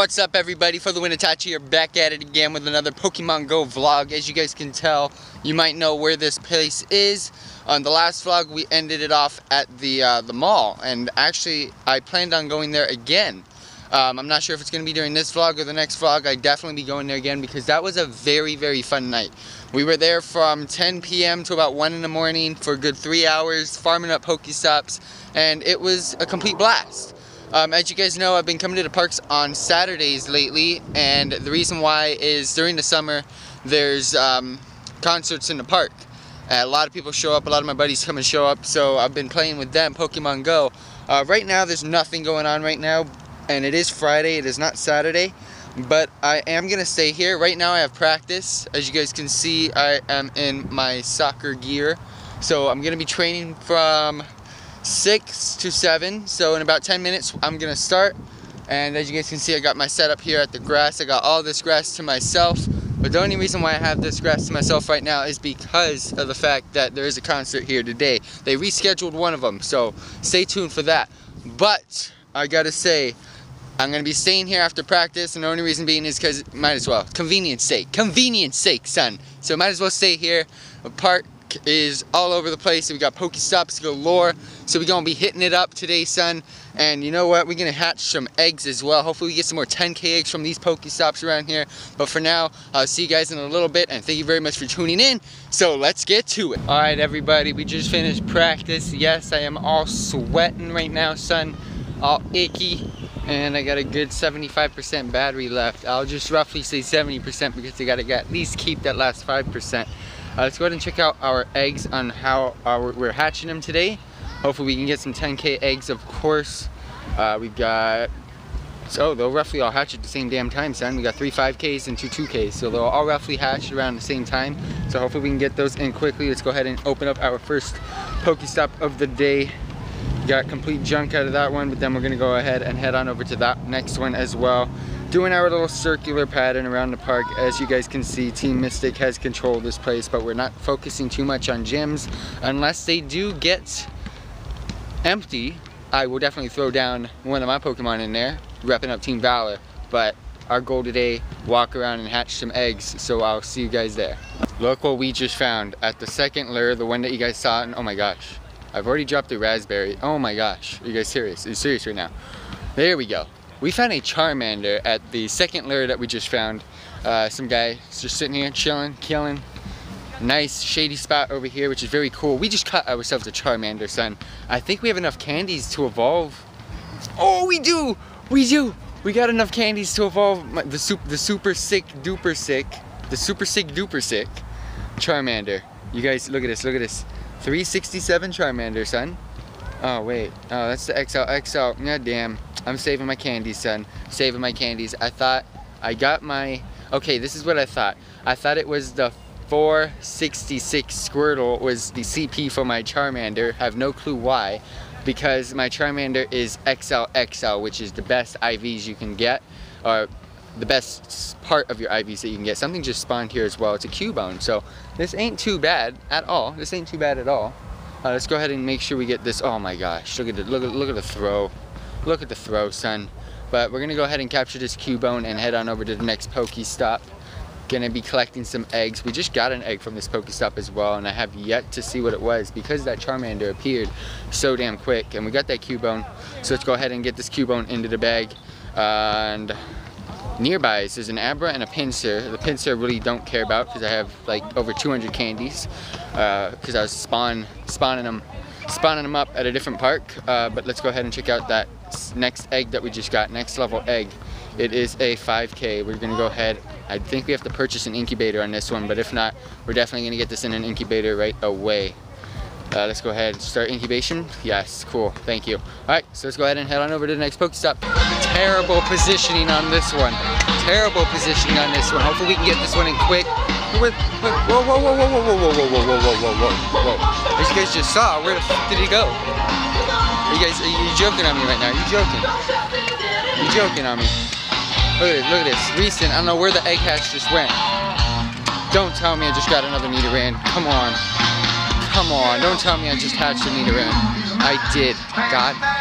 What's up, everybody? For the Itachi here, back at it again with another Pokemon Go vlog. As you guys can tell, you might know where this place is. On the last vlog, we ended it off at the mall, and actually, I planned on going there again. I'm not sure if it's going to be during this vlog or the next vlog. I'd definitely be going there again because that was a very, very fun night. We were there from 10 p.m. to about 1 in the morning for a good 3 hours, farming up Pokestops, and it was a complete blast. As you guys know, I've been coming to the parks on Saturdays lately, and the reason why is during the summer there's concerts in the park. A lot of people show up, a lot of my buddies come and show up, so I've been playing with them Pokemon Go. Right now there's nothing going on right now, and it is Friday, it is not Saturday, but I am going to stay here. Right now I have practice. As you guys can see, I am in my soccer gear, so I'm going to be training from 6 to 7, so in about 10 minutes I'm gonna start. And as you guys can see, I got my setup here at the grass. I got all this grass to myself, but the only reason why I have this grass to myself right now is because of the fact that there is a concert here today. They rescheduled one of them, so stay tuned for that. But I gotta say, I'm gonna be staying here after practice, and the only reason being is because might as well, convenience sake, son. So might as well stay here. The park is all over the place. We got Pokestops galore, so we're gonna be hitting it up today, son. And you know what, we're gonna hatch some eggs as well. Hopefully we get some more 10K eggs from these Pokestops around here. But for now, I'll see you guys in a little bit, and thank you very much for tuning in. So let's get to it. All right, everybody, we just finished practice. Yes, I am all sweating right now, son, all icky, and I got a good 75% battery left. I'll just roughly say 70% because I gotta at least keep that last 5%. Let's go ahead and check out our eggs on how we're hatching them today. Hopefully we can get some 10K eggs, of course. We've got, so they'll roughly all hatch at the same damn time, son. We got 3 5Ks and 2 2Ks, so they'll all roughly hatch around the same time. So hopefully we can get those in quickly. Let's go ahead and open up our first Pokestop of the day. Got complete junk out of that one, but then we're gonna go ahead and head on over to that next one as well. Doing our little circular pattern around the park. As you guys can see, Team Mystic has control of this place, but we're not focusing too much on gyms. Unless they do get empty, I will definitely throw down one of my Pokemon in there, repping up Team Valor. But our goal today, walk around and hatch some eggs, so I'll see you guys there. Look what we just found at the second lure, the one that you guys saw, and oh my gosh, I've already dropped the raspberry. Oh my gosh, are you guys serious? Are you serious right now? There we go. We found a Charmander at the second lure that we just found. Some guy is just sitting here chilling, killing. Nice shady spot over here, which is very cool. We just caught ourselves a Charmander, son. I think we have enough candies to evolve. Oh, we do! We do! We got enough candies to evolve the super sick duper sick Charmander. You guys, look at this, look at this. 367 Charmander, son. Oh, wait. Oh, that's the XL. God damn. I'm saving my candies, son. Saving my candies. I thought I got my... Okay, this is what I thought. I thought it was the 466 Squirtle was the CP for my Charmander. I have no clue why. Because my Charmander is XL, which is the best IVs you can get. Or the best part of your IVs that you can get. Something just spawned here as well. It's a Cubone. So this ain't too bad at all. This ain't too bad at all. Let's go ahead and make sure we get this. Oh my gosh, look at the throw. Look at the throw, son. But we're gonna go ahead and capture this Cubone and head on over to the next Pokestop. Gonna be collecting some eggs. We just got an egg from this Pokestop as well, and I have yet to see what it was because that Charmander appeared so damn quick. And we got that Cubone, so let's go ahead and get this Cubone into the bag. And nearby there's an Abra and a Pinsir. The Pinsir I really don't care about because I have like over 200 candies because I was spawning them up at a different park. But let's go ahead and check out that next egg that we just got, next level egg. It is a 5K. We're gonna go ahead. I think we have to purchase an incubator on this one, but if not, we're definitely gonna get this in an incubator right away. Let's go ahead and start incubation. Yes, cool, thank you. All right, so let's go ahead and head on over to the next Pokestop. Terrible positioning on this one. Terrible positioning on this one. Hopefully we can get this one in quick. Whoa. As you guys just saw, where the f did he go? Are you joking on me right now? Are you joking? You joking on me? Look at this. Recent, I don't know where the egg hatch just went. Don't tell me I just got another Nidoran. Come on. Come on, don't tell me I just hatched a Nidoran. I did. God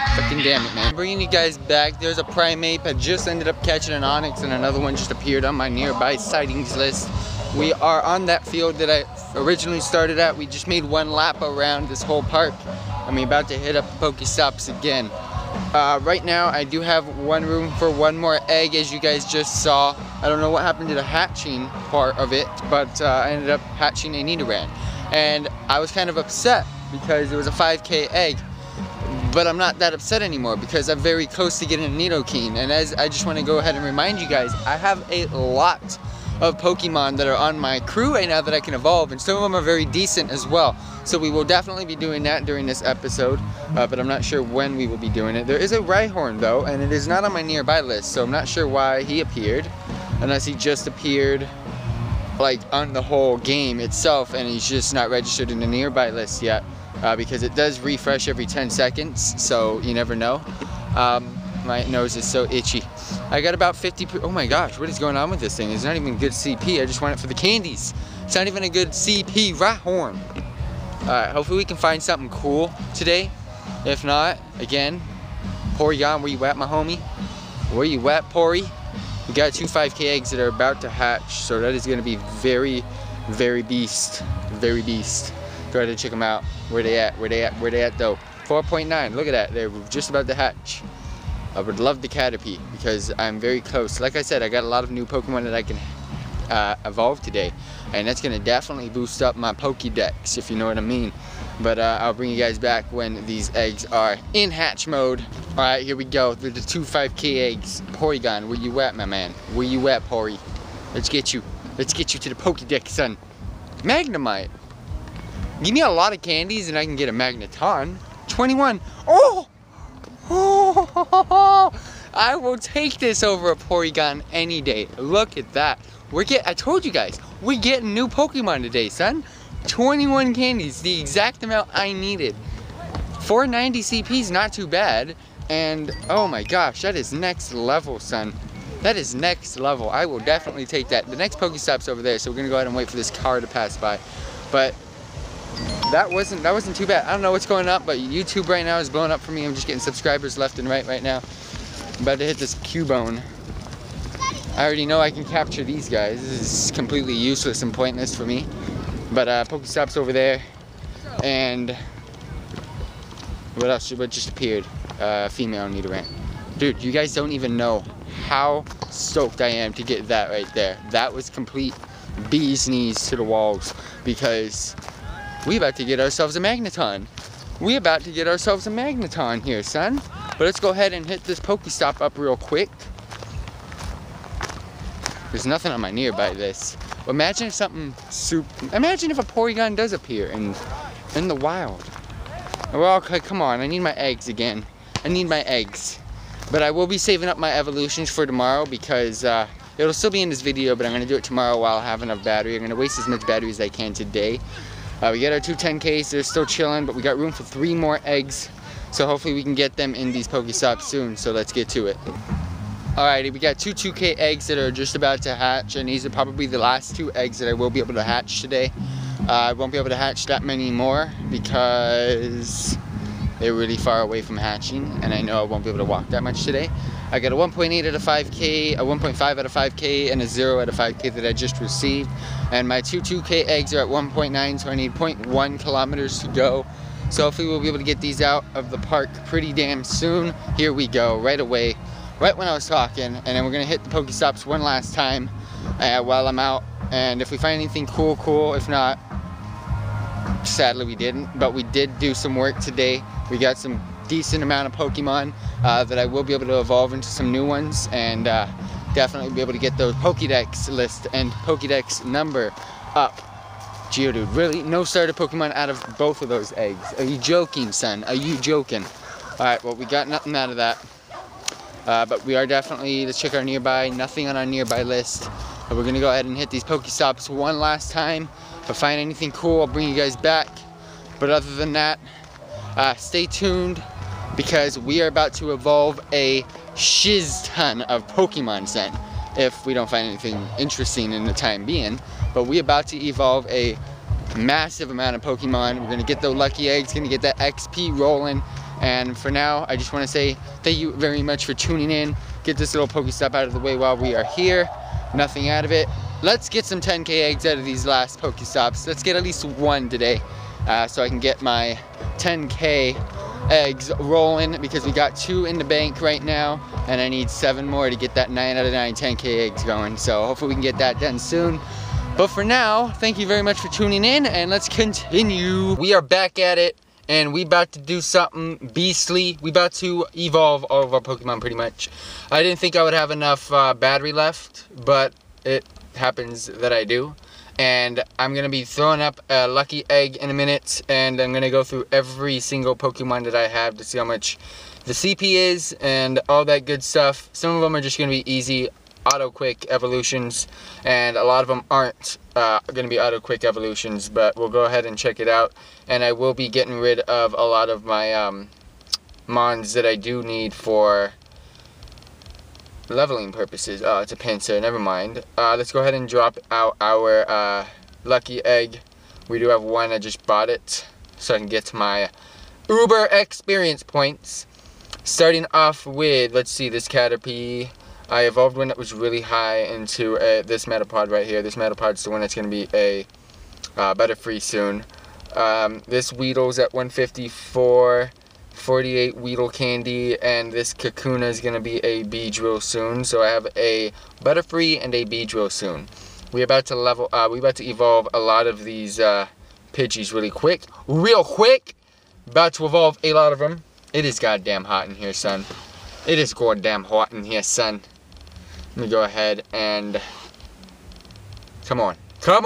Freaking damn it, man. Bringing you guys back. There's a primate. I just ended up catching an onyx, and another one just appeared on my nearby sightings list. We are on that field that I originally started at. We just made one lap around this whole park, and we're about to hit up the Pokestops again. Right now, I do have one room for one more egg, as you guys just saw. I don't know what happened to the hatching part of it, but I ended up hatching a Nidoran. And I was kind of upset because it was a 5K egg. But I'm not that upset anymore because I'm very close to getting a Nidoking. And as I just want to go ahead and remind you guys, I have a lot of Pokemon that are on my crew right now that I can evolve, and some of them are very decent as well. So we will definitely be doing that during this episode, but I'm not sure when we will be doing it. There is a Rhyhorn though, and it is not on my nearby list, so I'm not sure why he appeared, unless he just appeared like on the whole game itself and he's just not registered in the nearby list yet, because it does refresh every 10 seconds, so you never know. My nose is so itchy. I got about 50, oh my gosh, what is going on with this thing? It's not even good CP, I just want it for the candies. It's not even a good CP Rhyhorn. Alright, hopefully we can find something cool today. If not, again, Porygon, where you at, my homie? Where you at, Pory? We got 2 5K eggs that are about to hatch, so that is going to be very, very beast. Very beast. Go ahead and check them out. Where they at? Where they at? Where they at though? 4.9, look at that, they're just about to hatch. I would love the Caterpie because I'm very close. Like I said, I got a lot of new Pokemon that I can evolve today, and that's going to definitely boost up my Pokédex, if you know what I mean. But I'll bring you guys back when these eggs are in hatch mode. Alright, here we go. They're the 2 5K eggs. Porygon, where you at, my man? Where you at, Pory? Let's get you. Let's get you to the Pokédex, son. Magnemite. Give me a lot of candies and I can get a Magneton. 21. Oh! Oh, I will take this over a Porygon any day. Look at that. I told you guys, we're getting new Pokemon today, son. 21 candies, the exact amount I needed. 490 CP is not too bad. And oh my gosh, that is next level, son. That is next level. I will definitely take that. The next Pokestop's over there, so we're gonna go ahead and wait for this car to pass by. But that wasn't too bad. I don't know what's going up, but YouTube right now is blowing up for me. I'm just getting subscribers left and right now. I'm about to hit this Cubone. I already know I can capture these guys. This is completely useless and pointless for me. But Pokestop's over there. And what else? What just appeared? Female Nidoran. Dude, you guys don't even know how stoked I am to get that right there. That was complete bee's knees to the walls, because we about to get ourselves a Magneton. We about to get ourselves a Magneton here, son. But let's go ahead and hit this Pokestop up real quick. There's nothing on my nearby list. Imagine if imagine if a Porygon does appear in the wild. Well, okay, come on, I need my eggs again. I need my eggs. But I will be saving up my evolutions for tomorrow, because it'll still be in this video, but I'm going to do it tomorrow while I have enough battery. I'm going to waste as much battery as I can today. We get our 2 10Ks, they're still chilling, but we got room for 3 more eggs. So hopefully we can get them in these Pokestops soon, so let's get to it. Alrighty, we got 2 2K eggs that are just about to hatch, and these are probably the last 2 eggs that I will be able to hatch today. I won't be able to hatch that many more because they're really far away from hatching, and I know I won't be able to walk that much today. I got a 1.8 out of 5K, a 1.5 out of 5K, and a 0 out of 5K that I just received. And my 2 2K eggs are at 1.9, so I need 0.1 kilometers to go. So hopefully we'll be able to get these out of the park pretty damn soon. Here we go, right away, right when I was talking. And then we're going to hit the Pokestops one last time while I'm out. And if we find anything cool, cool. If not, sadly we didn't. But we did do some work today. We got some decent amount of Pokemon that I will be able to evolve into some new ones, and definitely be able to get those Pokédex list and Pokédex number up. Geodude, really? No starter Pokemon out of both of those eggs. Are you joking, son? Are you joking? Alright, well, we got nothing out of that. But we are definitely, let's check our nearby. Nothing on our nearby list. But we're going to go ahead and hit these Pokestops one last time. If I find anything cool, I'll bring you guys back. But other than that, stay tuned, because we are about to evolve a shiz ton of Pokemon scent, if we don't find anything interesting in the time being. But we're about to evolve a massive amount of Pokemon. We're going to get those lucky eggs, going to get that XP rolling, And for now, I just want to say thank you very much for tuning in. Get this little Pokestop out of the way while we are here. Nothing out of it. Let's get some 10K eggs out of these last Pokestops. Let's get at least one today, so I can get my 10K eggs rolling, because we got 2 in the bank right now, and I need 7 more to get that 9 out of 9 10K eggs going. So hopefully we can get that done soon. But for now, thank you very much for tuning in, and let's continue. We are back at it, and we about to do something beastly. We about to evolve all of our Pokemon pretty much. I didn't think I would have enough battery left, but it happens that I do. And I'm going to be throwing up a lucky egg in a minute, and I'm going to go through every single Pokemon that I have to see how much the CP is and all that good stuff. Some of them are just going to be easy auto quick evolutions, and a lot of them aren't going to be auto quick evolutions, but we'll go ahead and check it out. And I will be getting rid of a lot of my mons that I do need for leveling purposes. Oh, it's a pincer, never mind. Let's go ahead and drop out our lucky egg. We do have one, I just bought it so I can get my Uber experience points. Starting off with, let's see, this Caterpie. I evolved one that was really high into this Metapod right here. This Metapod's the one that's going to be a Butterfree soon. This Weedle's at 154. 48 Weedle Candy, and this Kakuna is going to be a Beedrill soon. So I have a Butterfree and a Beedrill soon. We're about to evolve a lot of these Pidgeys real quick. About to evolve a lot of them. It is goddamn hot in here, son. It is goddamn hot in here, son. Let me go ahead and come on.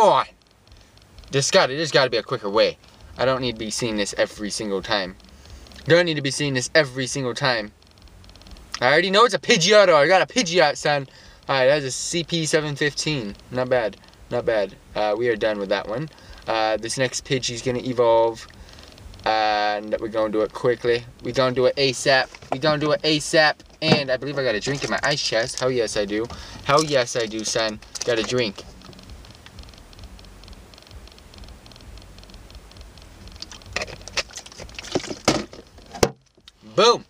There's got to be a quicker way. I don't need to be seeing this every single time. Don't need to be seeing this every single time. I already know it's a Pidgeotto. I got a Pidgeot, son. Alright, that's a CP715. Not bad. Not bad. We are done with that one. This next Pidgey's going to evolve. And we're going to do it quickly. We're going to do it ASAP. And I believe I got a drink in my ice chest. Hell yes, I do. Hell yes, I do, son. Got a drink. Boom!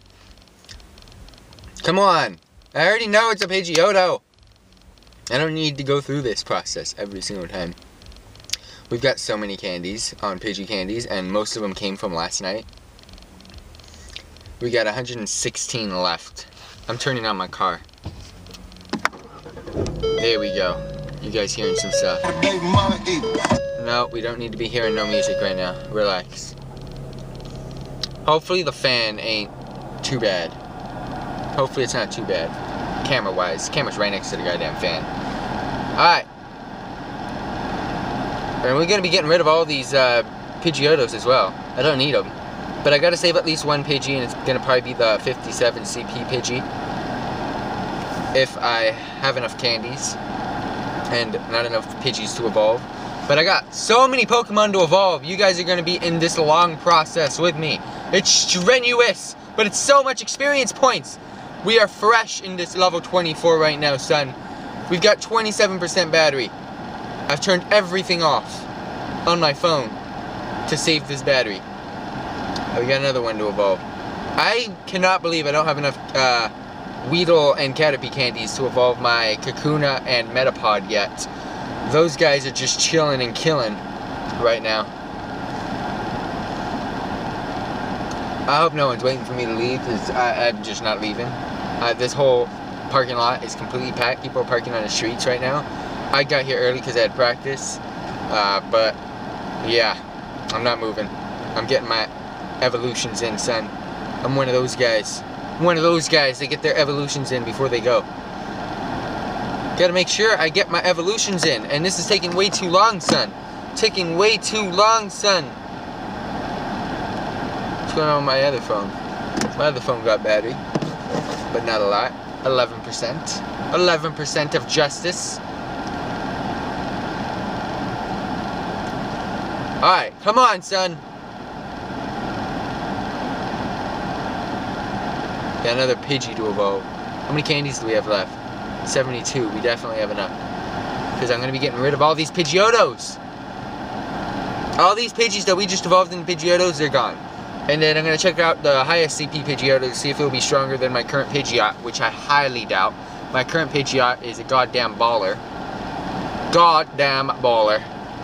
Come on! I already know it's a Pidgeotto! I don't need to go through this process every single time. We've got so many candies on Pidgey candies, and most of them came from last night. We got 116 left. I'm turning on my car. There we go. You guys hearing some stuff. No, we don't need to be hearing no music right now. Relax. Hopefully the fan ain't too bad. Hopefully it's not too bad. Camera-wise. Camera's right next to the goddamn fan. Alright. And we're going to be getting rid of all these Pidgeottos as well. I don't need them. But I got to save at least one Pidgey, and it's going to probably be the 57 CP Pidgey. If I have enough candies. And not enough Pidgeys to evolve. But I got so many Pokemon to evolve. You guys are going to be in this long process with me. It's strenuous, but it's so much experience points. We are fresh in this level 24 right now, son. We've got 27% battery. I've turned everything off on my phone to save this battery. We got another one to evolve. I cannot believe I don't have enough Weedle and Caterpie candies to evolve my Kakuna and Metapod yet. Those guys are just chilling and killing right now. I hope no one's waiting for me to leave, because I'm just not leaving. This whole parking lot is completely packed. People are parking on the streets right now. I got here early because I had practice. But, yeah, I'm not moving. I'm getting my evolutions in, son. I'm one of those guys. One of those guys that get their evolutions in before they go. Gotta make sure I get my evolutions in. And this is taking way too long, son. Taking way too long, son. What's going on with my other phone? My other phone got battery. But not a lot. 11%. 11% of justice. Alright, come on, son. Got another Pidgey to evolve. How many candies do we have left? 72. We definitely have enough. Because I'm going to be getting rid of all these Pidgeottos. All these Pidgeys that we just evolved in Pidgeottos, they're gone. And then I'm going to check out the highest CP Pidgeotto to see if it will be stronger than my current Pidgeot, which I highly doubt. My current Pidgeot is a goddamn baller. Goddamn baller.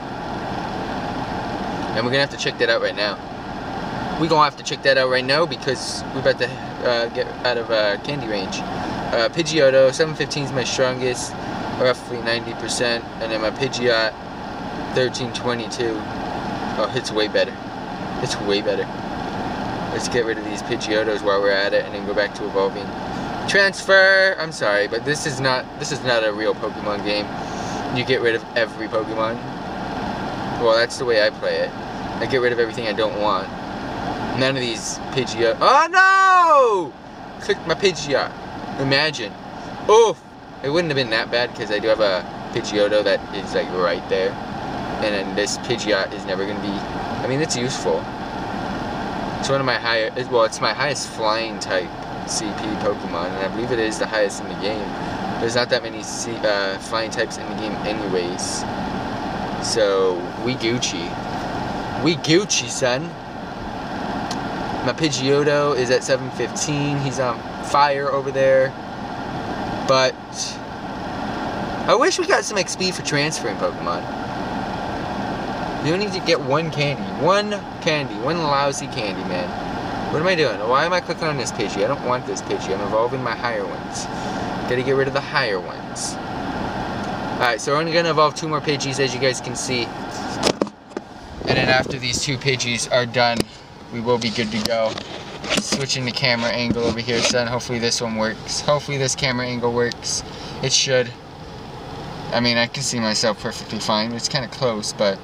And we're going to have to check that out right now. We're going to have to check that out right now because we're about to get out of candy range. Pidgeotto, 715 is my strongest, roughly 90%. And then my Pidgeot, 1322. Oh, it's way better. It's way better. Let's get rid of these Pidgeottos while we're at it and then go back to evolving. Transfer! I'm sorry, but this is not a real Pokemon game. You get rid of every Pokemon. Well, that's the way I play it. I get rid of everything I don't want. None of these Pidgeot. Oh no! Click my Pidgeot. Imagine. Oof! It wouldn't have been that bad because I do have a Pidgeotto that is like right there. And then this Pidgeot is never going to be... I mean, it's useful. It's one of my highest... Well, it's my highest flying type CP Pokemon. And I believe it is the highest in the game. There's not that many flying types in the game anyways. So, we Gucci. We Gucci, son. My Pidgeotto is at 715. He's on fire over there. But I wish we got some XP for transferring Pokemon. You only need to get one candy. One candy. One lousy candy, man. What am I doing? Why am I clicking on this Pidgey? I don't want this Pidgey. I'm evolving my higher ones. Gotta get rid of the higher ones. Alright, so we're only gonna evolve 2 more Pidgeys, as you guys can see. And then after these 2 Pidgeys are done, we will be good to go. Switching the camera angle over here, son. Hopefully this one works. Hopefully this camera angle works. It should. I mean, I can see myself perfectly fine. It's kind of close, but...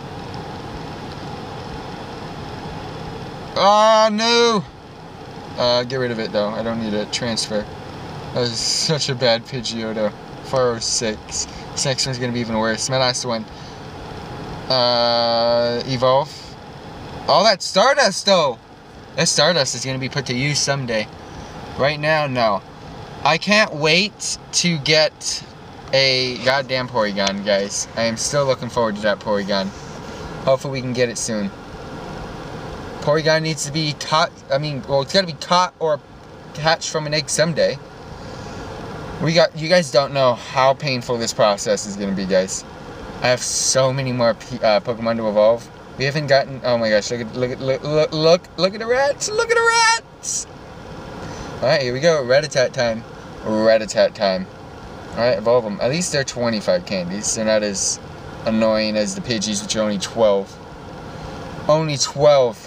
Oh, no! Get rid of it, though. I don't need a transfer. That was such a bad Pidgeotto. 406. This next one's going to be even worse. My last one. Evolve. All that Stardust, though! That Stardust is going to be put to use someday. Right now, no. I can't wait to get a goddamn Porygon, guys. I am still looking forward to that Porygon. Hopefully we can get it soon. Porygon needs to be caught. I mean, well, it's got to be caught or hatched from an egg someday. You guys don't know how painful this process is going to be, guys. I have so many more Pokemon to evolve. We haven't gotten. Oh my gosh! Look at the rats! Look at the rats! All right, here we go. Rattata time. Rattata time. All right, evolve them. At least they're 25 candies. They're not as annoying as the Pidgeys, which are only 12. Only 12.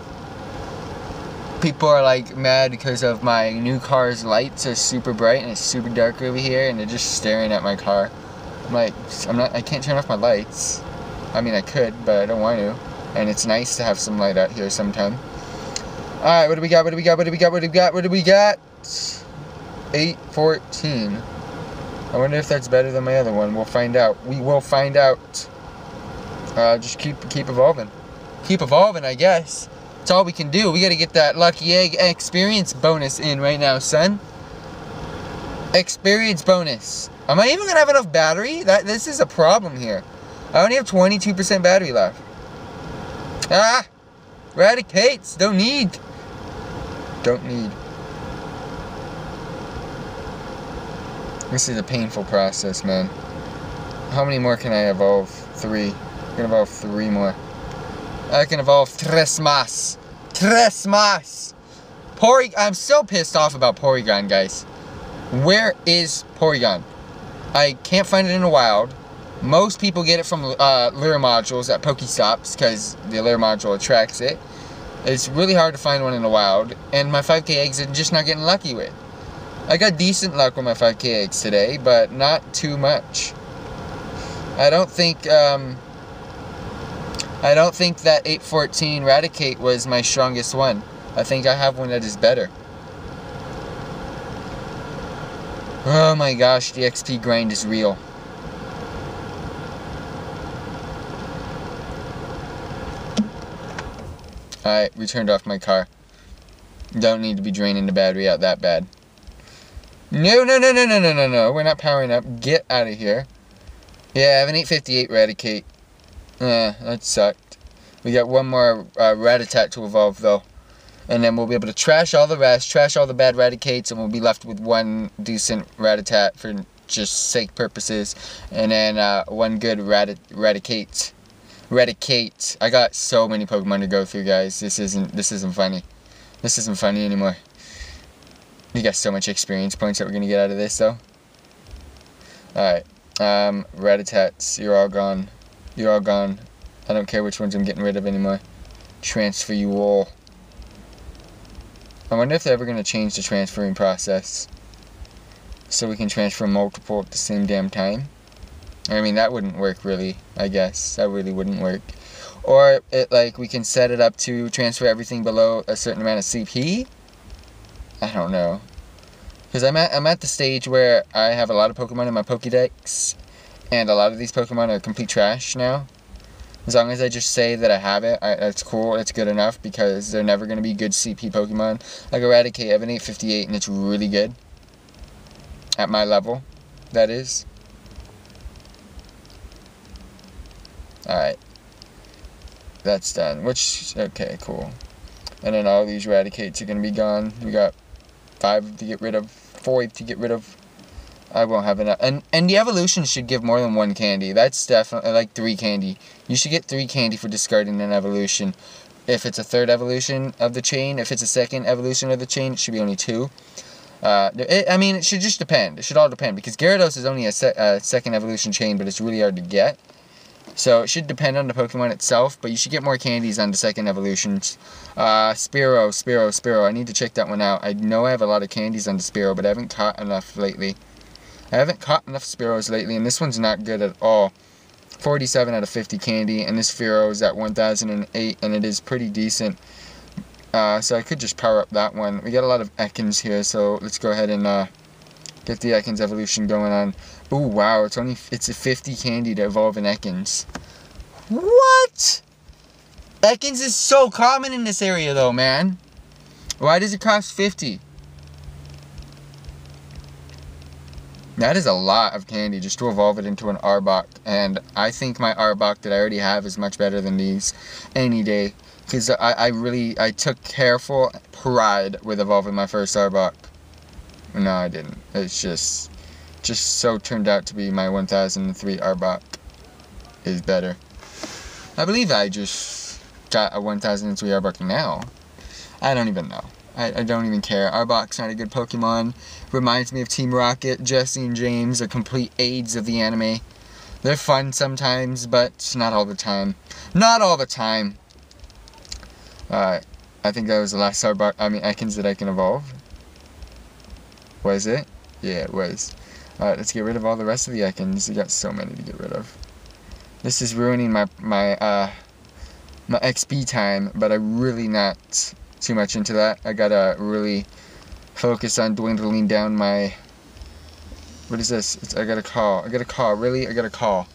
People are like mad because of my new car's lights are super bright and it's super dark over here, and they're just staring at my car. I'm like, I can't turn off my lights. I mean, I could, but I don't want to. And it's nice to have some light out here sometime. Alright, what do we got? What do we got? What do we got? What do we got? What do we got? 814. I wonder if that's better than my other one. We'll find out. We will find out. Just keep evolving. Keep evolving, I guess. That's all we can do. We gotta get that lucky egg experience bonus in right now, son. Experience bonus. Am I even gonna have enough battery? This is a problem here. I only have 22% battery left. Ah! Eradicates! Don't need. Don't need. This is a painful process, man. How many more can I evolve? 3. I can evolve 3 more. I can evolve 3 más. 3 más! I'm so pissed off about Porygon, guys. Where is Porygon? I can't find it in the wild. Most people get it from lure modules at Pokestops because the lure module attracts it. It's really hard to find one in the wild, and my 5K eggs I'm just not getting lucky with. I got decent luck with my 5K eggs today, but not too much. I don't think that 814 Raticate was my strongest one. I think I have one that is better. Oh my gosh, the XP grind is real. Alright, we turned off my car. Don't need to be draining the battery out that bad. No. We're not powering up. Get out of here. Yeah, I have an 858 Raticate. That sucked. We got one more Rattata to evolve, though. And then we'll be able to trash all the rest, trash all the bad Raticates, and we'll be left with one decent Rattata for just sake purposes. And then one good Raticate. I got so many Pokemon to go through, guys. This isn't funny. This isn't funny anymore. We got so much experience points that we're gonna get out of this, though. Alright. Ratatats, you're all gone. You're all gone. I don't care which ones I'm getting rid of anymore. Transfer you all. I wonder if they're ever going to change the transferring process. So we can transfer multiple at the same damn time. I mean, that wouldn't work really, I guess. That really wouldn't work. Or, we can set it up to transfer everything below a certain amount of CP? I don't know. Because I'm at the stage where I have a lot of Pokemon in my Pokédex. And a lot of these Pokemon are complete trash now. As long as I just say that I have it, that's cool, it's good enough, because they're never going to be good CP Pokemon. Like Eradicate, I have an 858, and it's really good. At my level, that is. Alright. That's done. Okay, cool. And then all these Raticates are going to be gone. We got 5 to get rid of, 4 to get rid of. I won't have enough. And the evolution should give more than 1 candy. That's definitely, like 3 candy. You should get 3 candy for discarding an evolution. If it's a 3rd evolution of the chain, if it's a 2nd evolution of the chain, it should be only 2. I mean, it should just depend. It should all depend, because Gyarados is only a 2nd evolution chain, but it's really hard to get. So it should depend on the Pokemon itself, but you should get more candies on the 2nd evolutions. Spearow. I need to check that one out. I know I have a lot of candies on the Spearow, but I haven't caught enough lately. I haven't caught enough Spearows lately, and this one's not good at all. 47 out of 50 candy, and this Spearow is at 1008, and it is pretty decent. So I could just power up that one. We got a lot of Ekans here, so let's go ahead and get the Ekans evolution going on. Ooh, wow, it's a 50 candy to evolve an Ekans. What? Ekans is so common in this area, though, man. Why does it cost 50? That is a lot of candy just to evolve it into an Arbok, and I think my Arbok that I already have is much better than these any day, because I took careful pride with evolving my first Arbok. No, I didn't. It's just so turned out to be my 1003 Arbok is better. I believe I just got a 1003 Arbok now. I don't even know. I don't even care. Arbok's not a good Pokemon. Reminds me of Team Rocket. Jesse and James are complete aids of the anime. They're fun sometimes, but not all the time. Not all the time. I think that was the last Ekans that I can evolve. Was it? Yeah, it was. Alright, let's get rid of all the rest of the Ekans. We got so many to get rid of. This is ruining my XP time, but I'm really not too much into that. I gotta really focus on dwindling down my... What is this? I got a call. Really? I got a call.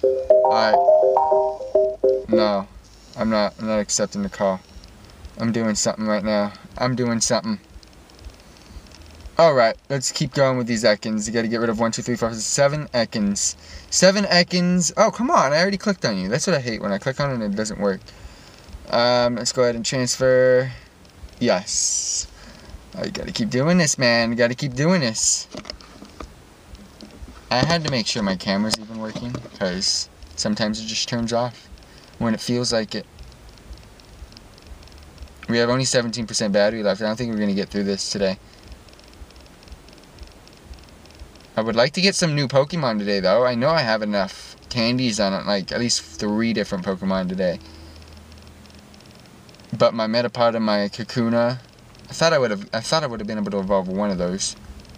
No. I'm not accepting the call. I'm doing something right now. I'm doing something. Alright, let's keep going with these Ekans. You gotta get rid of 1, 2, 3, 4, 5, 7 Ekans. 7 Ekans. Oh, come on. I already clicked on you. That's what I hate, when I click on it and it doesn't work. Let's go ahead and transfer. Yes. Oh, you gotta keep doing this, man. You gotta keep doing this. I had to make sure my camera's even working, because sometimes it just turns off when it feels like it. We have only 17% battery left. I don't think we're gonna get through this today. I would like to get some new Pokemon today, though. I know I have enough candies on it, like at least 3 different Pokemon today. But my Metapod and my Kakuna, I thought I would have been able to evolve one of those.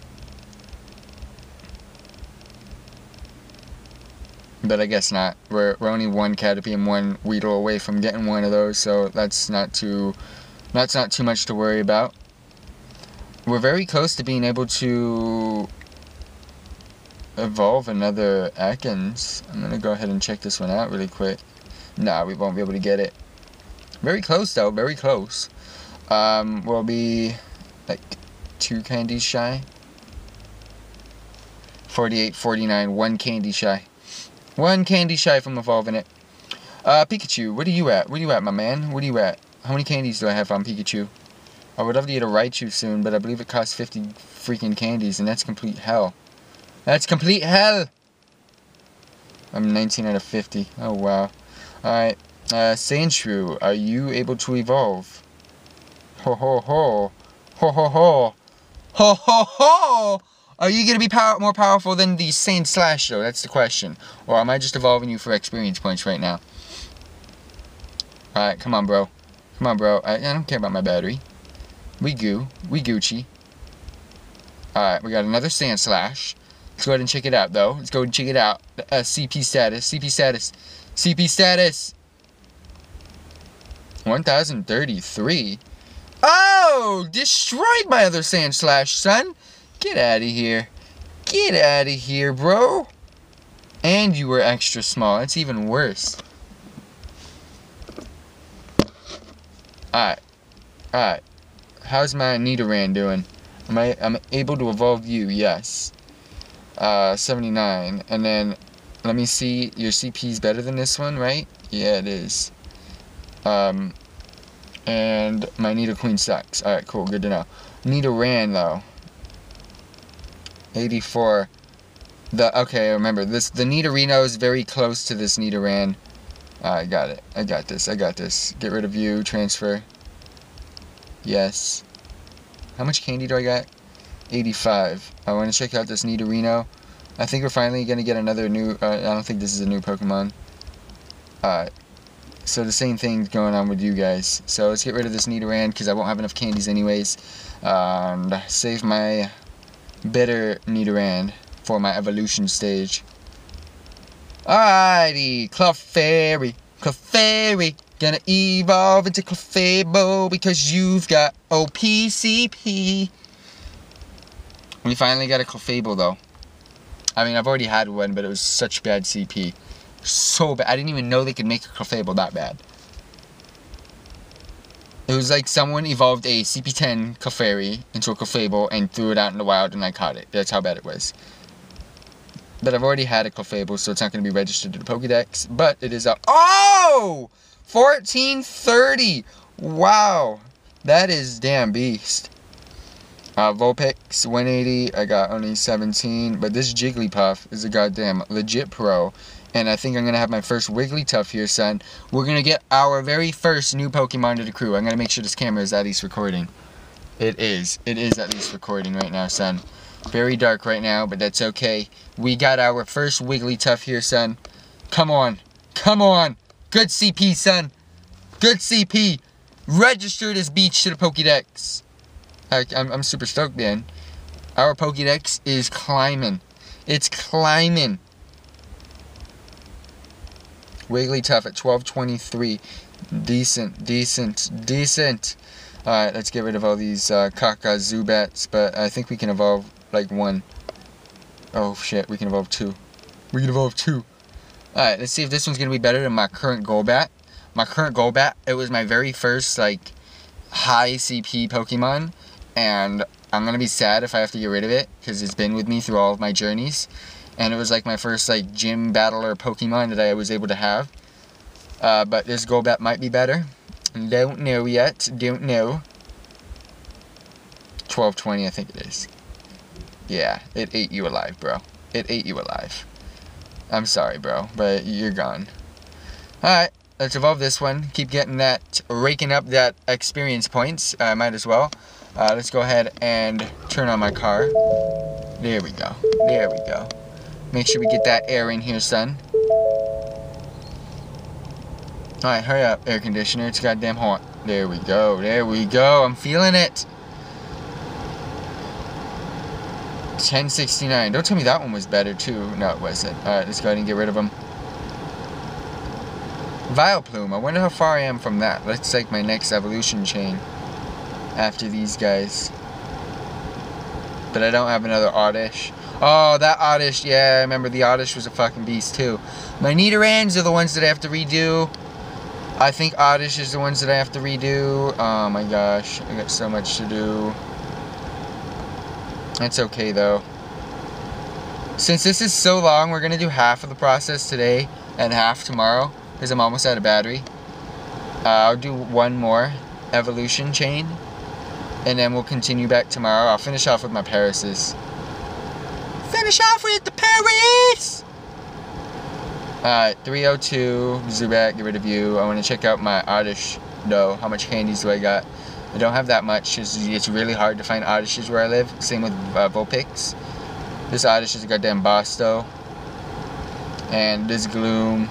But I guess not. We're only 1 Caterpie and 1 Weedle away from getting one of those, so that's not too much to worry about. We're very close to being able to evolve another Ekans. I'm gonna go ahead and check this one out really quick. Nah, we won't be able to get it. Very close though, very close. We'll be like 2 candies shy. 48, 49, 1 candy shy. 1 candy shy from evolving it. Pikachu, where are you at? Where are you at, my man? Where are you at? How many candies do I have on Pikachu? I would love to get a Raichu soon, but I believe it costs 50 freaking candies, and that's complete hell. That's complete hell! I'm 19 out of 50. Oh, wow. Alright. Sandshrew, are you able to evolve? Ho ho ho. Ho ho ho. Ho ho ho! Are you going to be more powerful than the Sandslash, though? That's the question. Or am I just evolving you for experience points right now? Alright, come on, bro. Come on, bro. I don't care about my battery. We Gucci. Alright, we got another Sandslash. Let's go ahead and check it out, though. Let's go and check it out. CP status. CP status. CP status. 1033. Oh! Destroyed my other Sandslash, son. Get out of here. Get out of here, bro. And you were extra small. That's even worse. Alright. Alright. How's my Nidoran doing? I'm able to evolve you, yes. 79. And then, let me see, your CP's better than this one, right? Yeah, it is. And my Nidoqueen sucks. Alright, cool, good to know. Nidoran, though. 84. Okay, I remember, the Nidorino is very close to this Nidoran. I got it. I got this. I got this. Get rid of you. Transfer. Yes. How much candy do I got? 85. I want to check out this Nidorino. I think we're finally going to get another new... I don't think this is a new Pokemon. So the same thing's going on with you guys. So let's get rid of this Nidoran because I won't have enough candies anyways. And save my better Nidoran for my evolution stage. Alrighty, Clefairy, Clefairy, gonna evolve into Clefable because you've got OPCP. We finally got a Clefable though. I mean, I've already had one, but it was such bad CP. So bad. I didn't even know they could make a Clefable that bad. It was like someone evolved a CP10 Clefairy into a Clefable and threw it out in the wild and I caught it. That's how bad it was. But I've already had a Clefable, so it's not going to be registered to the Pokédex. But it is up. Oh! 1430! Wow. That is damn beast. Vulpix, 180. I got only 17. But this Jigglypuff is a goddamn legit pro. And I think I'm going to have my first Wigglytuff here, son. We're going to get our very first new Pokemon to the crew. I'm going to make sure this camera is at least recording. It is. It is at least recording right now, son. Very dark right now, but that's okay. We got our first Wigglytuff here, son. Come on. Come on. Good CP, son. Good CP. Register this beach to the Pokédex. I'm super stoked, man. Our Pokédex is climbing. It's climbing. Wigglytuff at 1223. Decent, decent, decent. Alright, let's get rid of all these Kaka Zubats, but I think we can evolve like one. Oh shit, we can evolve two. We can evolve two. Alright, let's see if this one's gonna be better than my current Golbat. My current Golbat, it was my very first like high CP Pokemon, and I'm gonna be sad if I have to get rid of it because it's been with me through all of my journeys, and it was like my first like gym battler Pokemon that I was able to have. But this Golbat might be better. Don't know yet. Don't know. 1220, I think it is. Yeah, it ate you alive, bro. It ate you alive. I'm sorry, bro, but you're gone. Alright, let's evolve this one. Keep getting that, raking up that experience points. Might as well. Let's go ahead and turn on my car. There we go. There we go. Make sure we get that air in here, son. Alright, hurry up, air conditioner. It's goddamn hot. There we go. There we go. I'm feeling it. 1069. Don't tell me that one was better, too. No, it wasn't. Alright, let's go ahead and get rid of them. Vileplume. I wonder how far I am from that. That's like my next evolution chain. After these guys. But I don't have another Oddish. Oh, that Oddish. Yeah, I remember the Oddish was a fucking beast, too. My Nidorans are the ones that I have to redo. I think Oddish is the ones that I have to redo. Oh my gosh, I got so much to do. It's okay though. Since this is so long, we're going to do half of the process today and half tomorrow because I'm almost out of battery. I'll do one more evolution chain and then we'll continue back tomorrow. I'll finish off with my Parises. Finish off with the Paris! Alright, 302, Zubat, get rid of you. I want to check out my Oddish, though. How much candies do I got? I don't have that much. It's really hard to find Oddishes where I live. Same with Vulpix. This Oddish is a goddamn boss, though. And this Gloom.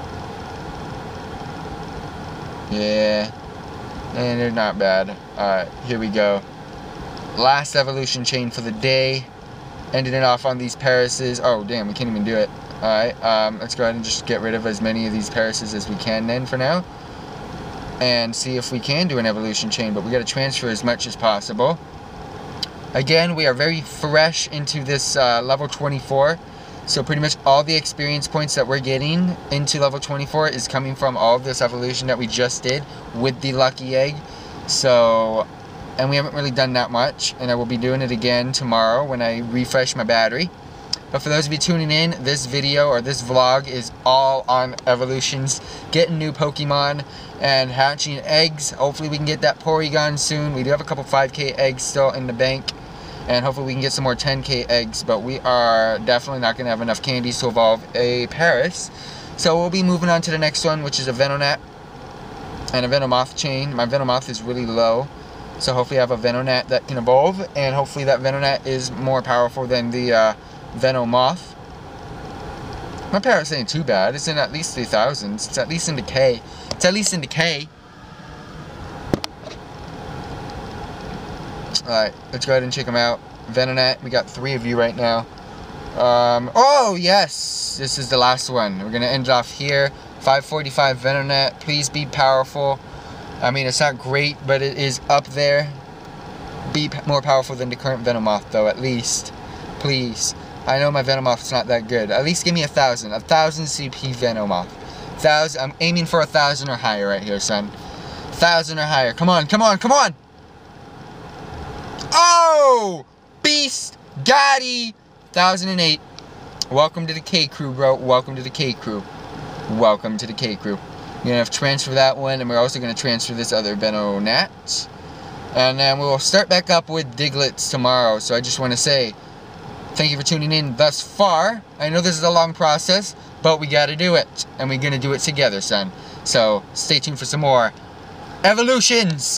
Yeah. And they're not bad. Alright, here we go. Last evolution chain for the day. Ending it off on these Parises. Oh, damn, we can't even do it. Alright, let's go ahead and just get rid of as many of these Parises as we can then for now. And see if we can do an evolution chain, but we got to transfer as much as possible. Again, we are very fresh into this level 24. So pretty much all the experience points that we're getting into level 24 is coming from all of this evolution that we just did with the lucky egg. So, and we haven't really done that much, and I will be doing it again tomorrow when I refresh my battery. But for those of you tuning in, this video or this vlog is all on evolutions, getting new Pokemon and hatching eggs. Hopefully we can get that Porygon soon. We do have a couple 5K eggs still in the bank, and hopefully we can get some more 10K eggs, but we are definitely not going to have enough candies to evolve a Paris. So we'll be moving on to the next one, which is a Venonat and a Venomoth chain. My Venomoth is really low, so hopefully I have a Venonat that can evolve, and hopefully that Venonat is more powerful than the Venomoth. My Paris ain't too bad. It's in at least 3,000s. It's at least in decay. It's at least in decay. Alright, let's go ahead and check them out. Venonat, we got 3 of you right now. Oh, yes! This is the last one. We're going to end off here. 545 Venonat. Please be powerful. I mean, it's not great, but it is up there. Be more powerful than the current Venomoth, though, at least. Please. I know my Venomoth's not that good. At least give me 1,000. 1,000 CP Venomoth. 1,000. I'm aiming for 1,000 or higher right here, son. 1,000 or higher. Come on, come on, come on! Oh! Beast! Gotti! 1,008. Welcome to the K crew, bro. Welcome to the K crew. Welcome to the K crew. We're gonna have to transfer that one, and we're also gonna transfer this other Venonat. And then we'll start back up with Diglets tomorrow. So I just want to say, thank you for tuning in thus far. I know this is a long process, but we gotta do it. And we're gonna do it together, son. So, stay tuned for some more evolutions!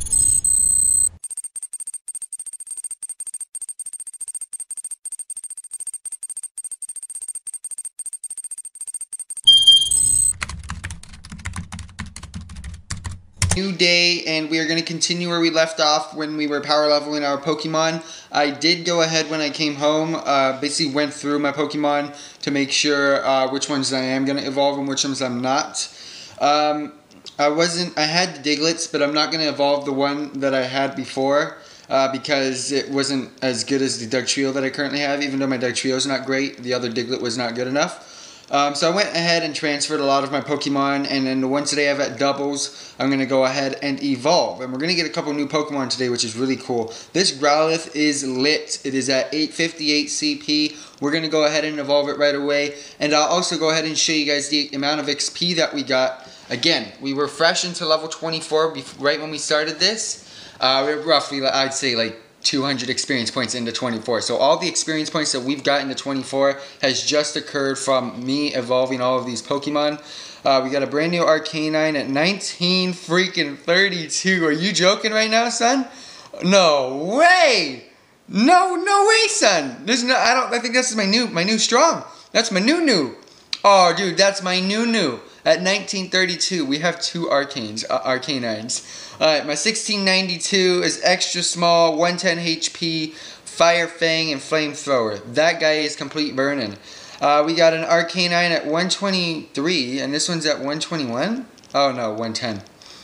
New day, and we are going to continue where we left off when we were power leveling our Pokemon. I did go ahead when I came home, basically went through my Pokemon to make sure which ones I am going to evolve and which ones I'm not. I had the Diglets, but I'm not going to evolve the one that I had before because it wasn't as good as the Dugtrio that I currently have. Even though my Dugtrio is not great, the other Diglett was not good enough. So I went ahead and transferred a lot of my Pokemon, and then the ones today I have at doubles, I'm going to go ahead and evolve. And we're going to get a couple new Pokemon today, which is really cool. This Growlithe is lit. It is at 858 CP. We're going to go ahead and evolve it right away. And I'll also go ahead and show you guys the amount of XP that we got. Again, we were fresh into level 24 right when we started this. We were roughly, I'd say, like 200 experience points into 24. So all the experience points that we've got into 24 has just occurred from me evolving all of these Pokemon. We got a brand new Arcanine at 19 freaking 32. Are you joking right now, son? No way! No way, son. There's no. I think this is my new strong. That's my new. Oh, dude, that's my new. At 1932, we have 2 Arcanines. Alright, my 1692 is extra small, 110 HP, Fire Fang, and Flamethrower. That guy is complete burning. We got an Arcanine at 123, and this one's at 121? Oh no, 110.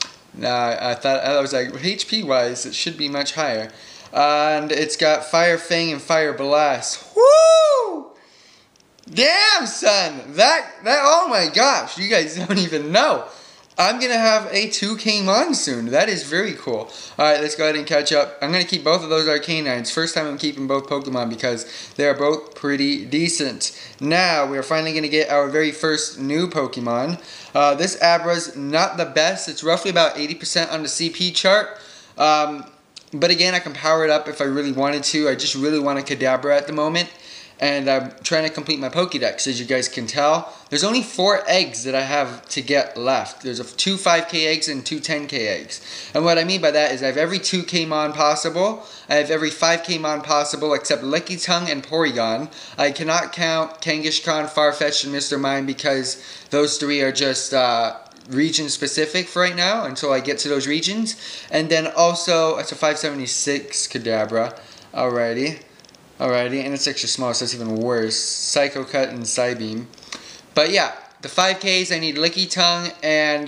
I was like, HP-wise, it should be much higher. And it's got Fire Fang and Fire Blast. Woo! Damn, son! That, oh my gosh, you guys don't even know. I'm going to have a 2K monsoon. That is very cool. Alright, let's go ahead and catch up. I'm going to keep both of those Arcanines. First time I'm keeping both Pokemon because they are both pretty decent. Now, we are finally going to get our very first new Pokemon. This Abra's not the best. It's roughly about 80% on the CP chart. But again, I can power it up if I really wanted to. I just really want a Kadabra at the moment. And I'm trying to complete my Pokédex, as you guys can tell. There's only 4 eggs that I have to get left. There's 2 5K eggs and 2 10K eggs. And what I mean by that is I have every 2K Mon possible. I have every 5K Mon possible except Lickitung and Porygon. I cannot count Kangaskhan, Farfetch'd, and Mr. Mime because those 3 are just region specific for right now until I get to those regions. And then also, it's a 576 Kadabra. Alrighty, and it's extra small, so it's even worse. Psycho Cut and Psybeam. But yeah, the 5Ks, I need Lickitung and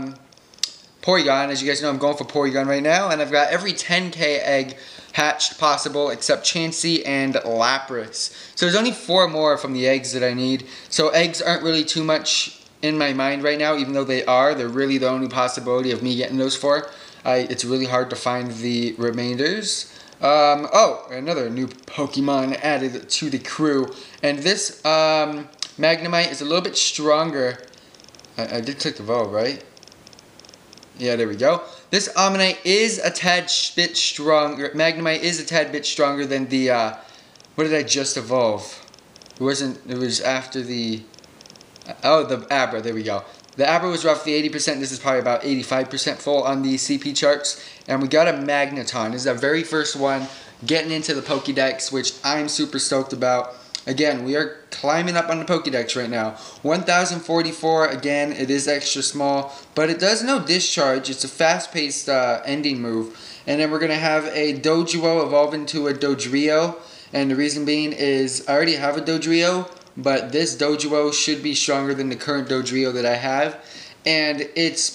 Porygon. As you guys know, I'm going for Porygon right now. And I've got every 10K egg hatched possible except Chansey and Lapras. So there's only 4 more from the eggs that I need. So eggs aren't really too much in my mind right now, even though they are. They're really the only possibility of me getting those 4. It's really hard to find the remainders. Oh, another new Pokemon added to the crew. And this Magnemite is a little bit stronger. I did click evolve, right? Yeah, there we go. This Omanyte is a tad bit stronger. Magnemite is a tad bit stronger than the, what did I just evolve? It was after the, oh, the Abra, there we go. The Abra was roughly 80%, this is probably about 85% full on the CP charts. And we got a Magneton. This is our very first one getting into the Pokédex, which I'm super stoked about. Again, we are climbing up on the Pokédex right now. 1044, again, it is extra small, but it does no discharge. It's a fast-paced ending move. And then we're going to have a Doduo evolve into a Dodrio. And the reason being is I already have a Dodrio, but this Doduo should be stronger than the current Dodrio that I have. And it's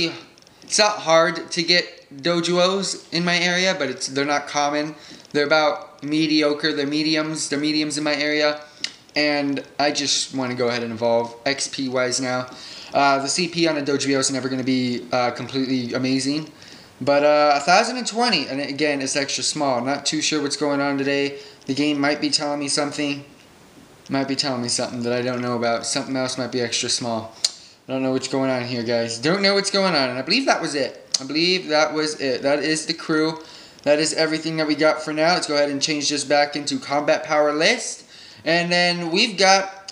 not hard to get Doduos in my area, but they're not common. They're about mediocre. They're mediums in my area. And I just want to go ahead and evolve XP wise now. The CP on a Dodrio is never going to be completely amazing. But 1020, and again, it's extra small. Not too sure what's going on today. The game might be telling me something. Might be telling me something that I don't know about. Something else might be extra small. I don't know what's going on here, guys. Don't know what's going on. And I believe that was it. I believe that was it. That is the crew. That is everything that we got for now. Let's go ahead and change this back into combat power list. And then we've got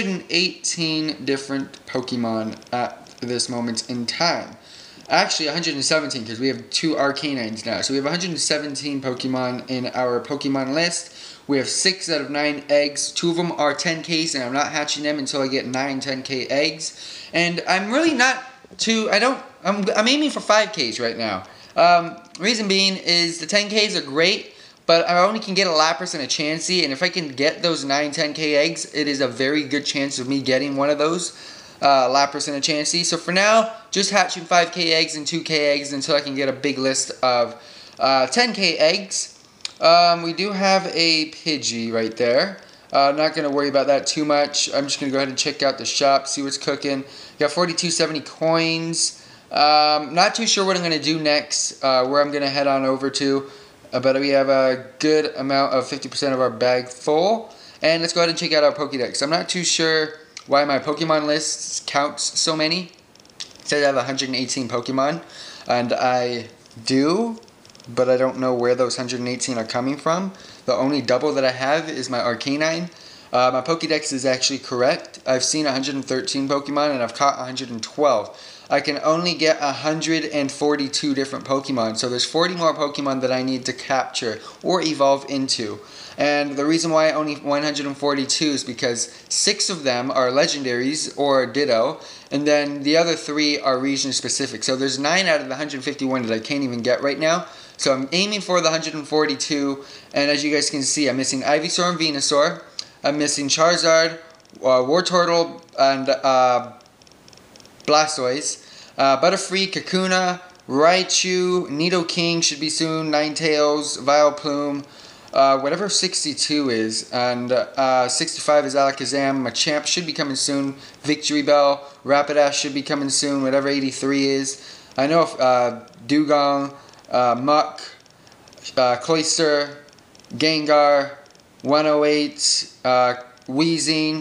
118 different Pokemon at this moment in time. Actually, 117 because we have 2 Arcanines now. So we have 117 Pokemon in our Pokemon list. We have 6 out of 9 eggs. 2 of them are 10Ks, and I'm not hatching them until I get 9 10K eggs. And I'm really not too. I'm aiming for 5Ks right now. Reason being is the 10Ks are great, but I only can get a Lapras and a Chansey, and if I can get those 9 10K eggs, it is a very good chance of me getting one of those. Lapras and a Chansey. So for now, just hatching 5K eggs and 2K eggs until I can get a big list of 10K eggs. We do have a Pidgey right there. Not going to worry about that too much. I'm just going to go ahead and check out the shop, see what's cooking. Got 4270 coins. Not too sure what I'm going to do next, where I'm going to head on over to. But we have a good amount of 50% of our bag full. And let's go ahead and check out our Pokédex. I'm not too sure why my Pokemon list counts so many. It says I have 118 Pokemon, and I do, but I don't know where those 118 are coming from. The only double that I have is my Arcanine. My Pokédex is actually correct. I've seen 113 Pokemon, and I've caught 112. I can only get 142 different Pokemon, so there's 40 more Pokemon that I need to capture or evolve into. And the reason why only 142 is because 6 of them are legendaries or ditto, and then the other 3 are region specific. So there's 9 out of the 151 that I can't even get right now. So I'm aiming for the 142, and as you guys can see, I'm missing Ivysaur and Venusaur. I'm missing Charizard, Wartortle, and Blastoise. Butterfree, Kakuna, Raichu, Nidoking should be soon, Ninetales, Vileplume, whatever 62 is, and 65 is Alakazam. Machamp should be coming soon. Victory Bell, Rapidash should be coming soon, whatever 83 is. I know if Dugong, Muck, Cloyster, Gengar, 108, Weezing,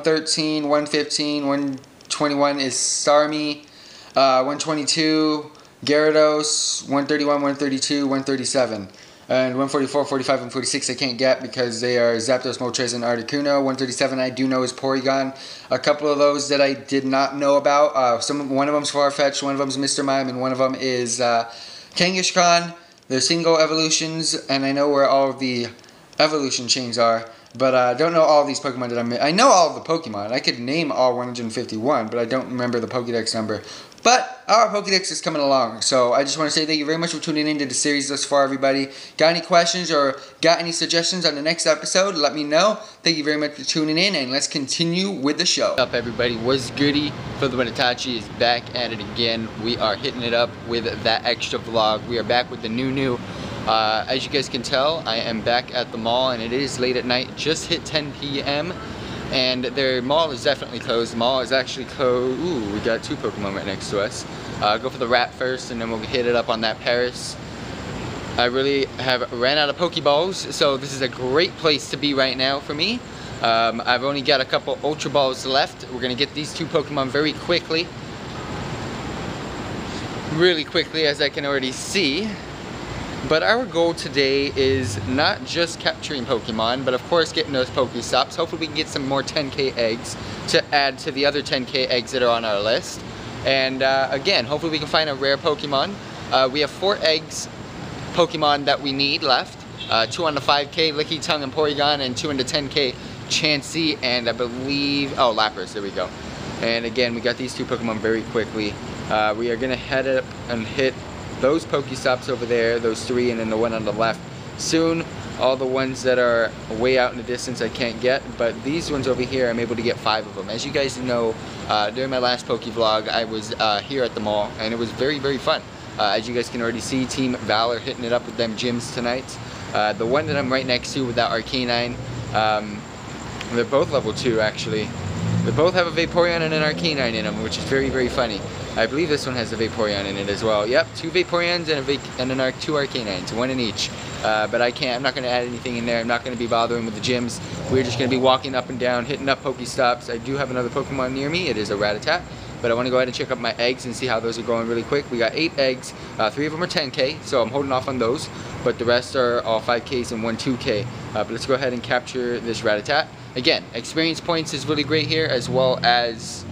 113, 115, 121 is Starmie, 122, Gyarados, 131, 132, 137. And 144, 45, and 46 I can't get because they are Zapdos, Moltres, and Articuno. 137 I do know is Porygon. A couple of those that I did not know about. One of them's Farfetch'd, one of them's Mr. Mime, and one of them is Kangaskhan. They're single evolutions, and I know where all of the evolution chains are. But I don't know all of these Pokemon that I know all of the Pokemon. I could name all 151, but I don't remember the Pokedex number. But our Pokedex is coming along, so I just want to say thank you very much for tuning into the series thus far, everybody. Got any questions or got any suggestions on the next episode? Let me know. Thank you very much for tuning in, and let's continue with the show. What's up, everybody? What's goody? Itachi is back at it again. We are hitting it up with that extra vlog. We are back with the new. As you guys can tell, I am back at the mall, and it is late at night. Just hit 10 p.m. and their mall is definitely closed. The mall is actually closed. Ooh, we got two Pokemon right next to us. Go for the rat first, and then we'll hit it up on that Paris. I really have ran out of Pokeballs, so this is a great place to be right now for me. I've only got a couple Ultra Balls left. We're gonna get these two Pokemon very quickly. Really quickly, as I can already see. But our goal today is not just capturing Pokemon, but of course getting those Pokestops. Hopefully we can get some more 10k eggs to add to the other 10k eggs that are on our list. And again, hopefully we can find a rare Pokemon. We have 4 eggs Pokemon that we need left. 2 on the 5k, Lickitung and Porygon, and 2 on the 10k, Chansey, and I believe, oh, Lapras, there we go. And again, we got these two Pokemon very quickly. We are gonna head up and hit those Pokestops over there, those 3, and then the one on the left soon. All the ones that are way out in the distance I can't get, but these ones over here I'm able to get 5 of them. As you guys know, during my last Poke Vlog, I was here at the mall, and it was very, very fun. As you guys can already see, Team Valor hitting it up with them gyms tonight. The one that I'm right next to with that Arcanine, they're both level 2 actually. They both have a Vaporeon and an Arcanine in them, which is very, very funny. I believe this one has a Vaporeon in it as well. Yep, 2 Vaporeons and 2 Arcanines, 1 in each. But I'm not going to add anything in there. I'm not going to be bothering with the gyms. We're just going to be walking up and down, hitting up Pokestops. I do have another Pokemon near me. It is a Rattata. But I want to go ahead and check up my eggs and see how those are going really quick. We got 8 eggs. 3 of them are 10k, so I'm holding off on those. But the rest are all 5ks and 1 2k. But let's go ahead and capture this Rattata. Again, experience points is really great here, as well as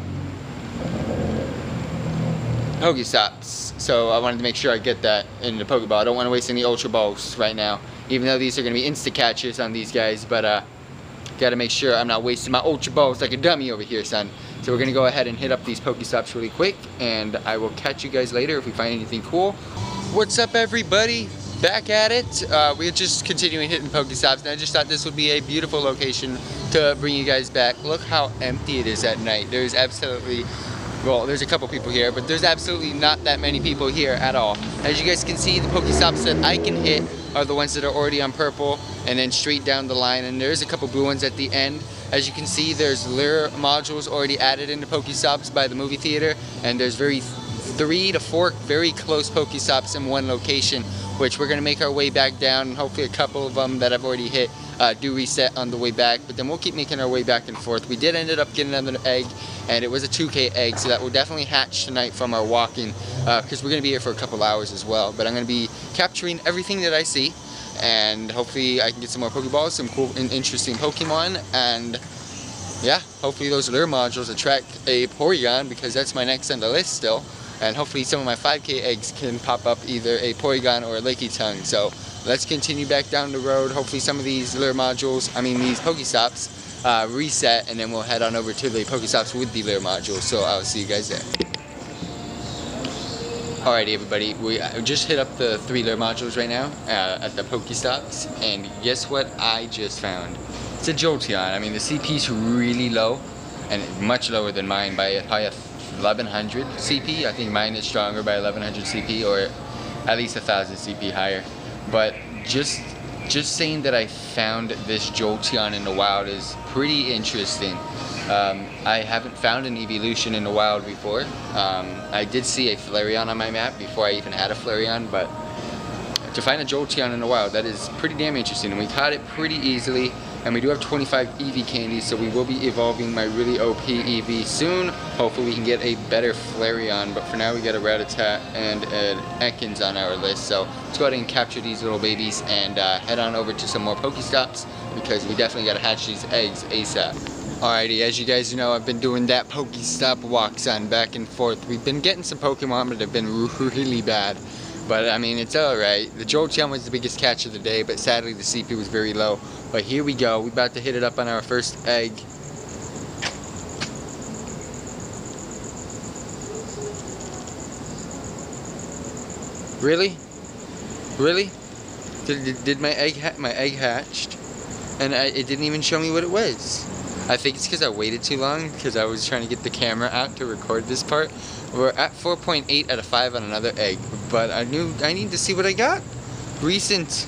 Pokestops. So I wanted to make sure I get that in the Pokeball. I don't want to waste any Ultra Balls right now, even though these are going to be insta catches on these guys. But got to make sure I'm not wasting my Ultra Balls like a dummy over here, son. So we're going to go ahead and hit up these Pokestops really quick, and I will catch you guys later if we find anything cool. What's up, everybody? Back at it. We're just continuing hitting Pokestops, and I just thought this would be a beautiful location to bring you guys back. Look how empty it is at night. There's absolutely, well, there's a couple people here, but there's absolutely not that many people here at all. As you guys can see, the Pokestops that I can hit are the ones that are already on purple, and then straight down the line, and there's a couple blue ones at the end. As you can see, there's lure modules already added into Pokestops by the movie theater, and there's 3 to 4 very close Pokestops in one location, which we're going to make our way back down, and hopefully a couple of them that I've already hit do reset on the way back, but then we'll keep making our way back and forth. We did end up getting another egg, and it was a 2k egg, so that will definitely hatch tonight from our walking, because we're going to be here for a couple hours as well. But I'm going to be capturing everything that I see, and hopefully I can get some more Pokeballs, some cool and interesting Pokemon, and yeah, hopefully those lure modules attract a Porygon, because that's my next on the list still. And hopefully some of my 5k eggs can pop up either a Porygon or a Lickitung. So let's continue back down the road. Hopefully some of these lure modules, these Pokestops reset, and then we'll head on over to the Pokestops with the lure modules. So I'll see you guys there. Alrighty, everybody, we just hit up the 3 lure modules right now at the Pokestops, and guess what I just found? It's a Jolteon. The CP's really low, and much lower than mine by probably 1100 CP. I think mine is stronger by 1100 CP, or at least 1000 CP higher. But just saying that I found this Jolteon in the wild is pretty interesting. I haven't found an evolution in the wild before. I did see a Flareon on my map before I even had a Flareon, but to find a Jolteon in the wild, that is pretty damn interesting, and we caught it pretty easily. And we do have 25 EV candies, so we will be evolving my really OP EV soon. Hopefully we can get a better Flareon, but for now we got a Rattata and an Ekans on our list. So let's go ahead and capture these little babies and head on over to some more Pokestops, because we definitely got to hatch these eggs ASAP. Alrighty, as you guys know, I've been doing that Pokestop walks on back and forth. We've been getting some Pokemon, but they've been really bad. But I mean, it's alright. The Jolteon was the biggest catch of the day, but sadly the CP was very low. But here we go. We're about to hit it up on our first egg. Really? Really? Did my egg hatched? And it didn't even show me what it was. I think it's because I waited too long, because I was trying to get the camera out to record this part. We're at 4.8 out of 5 on another egg, but I need to see what I got. Recent.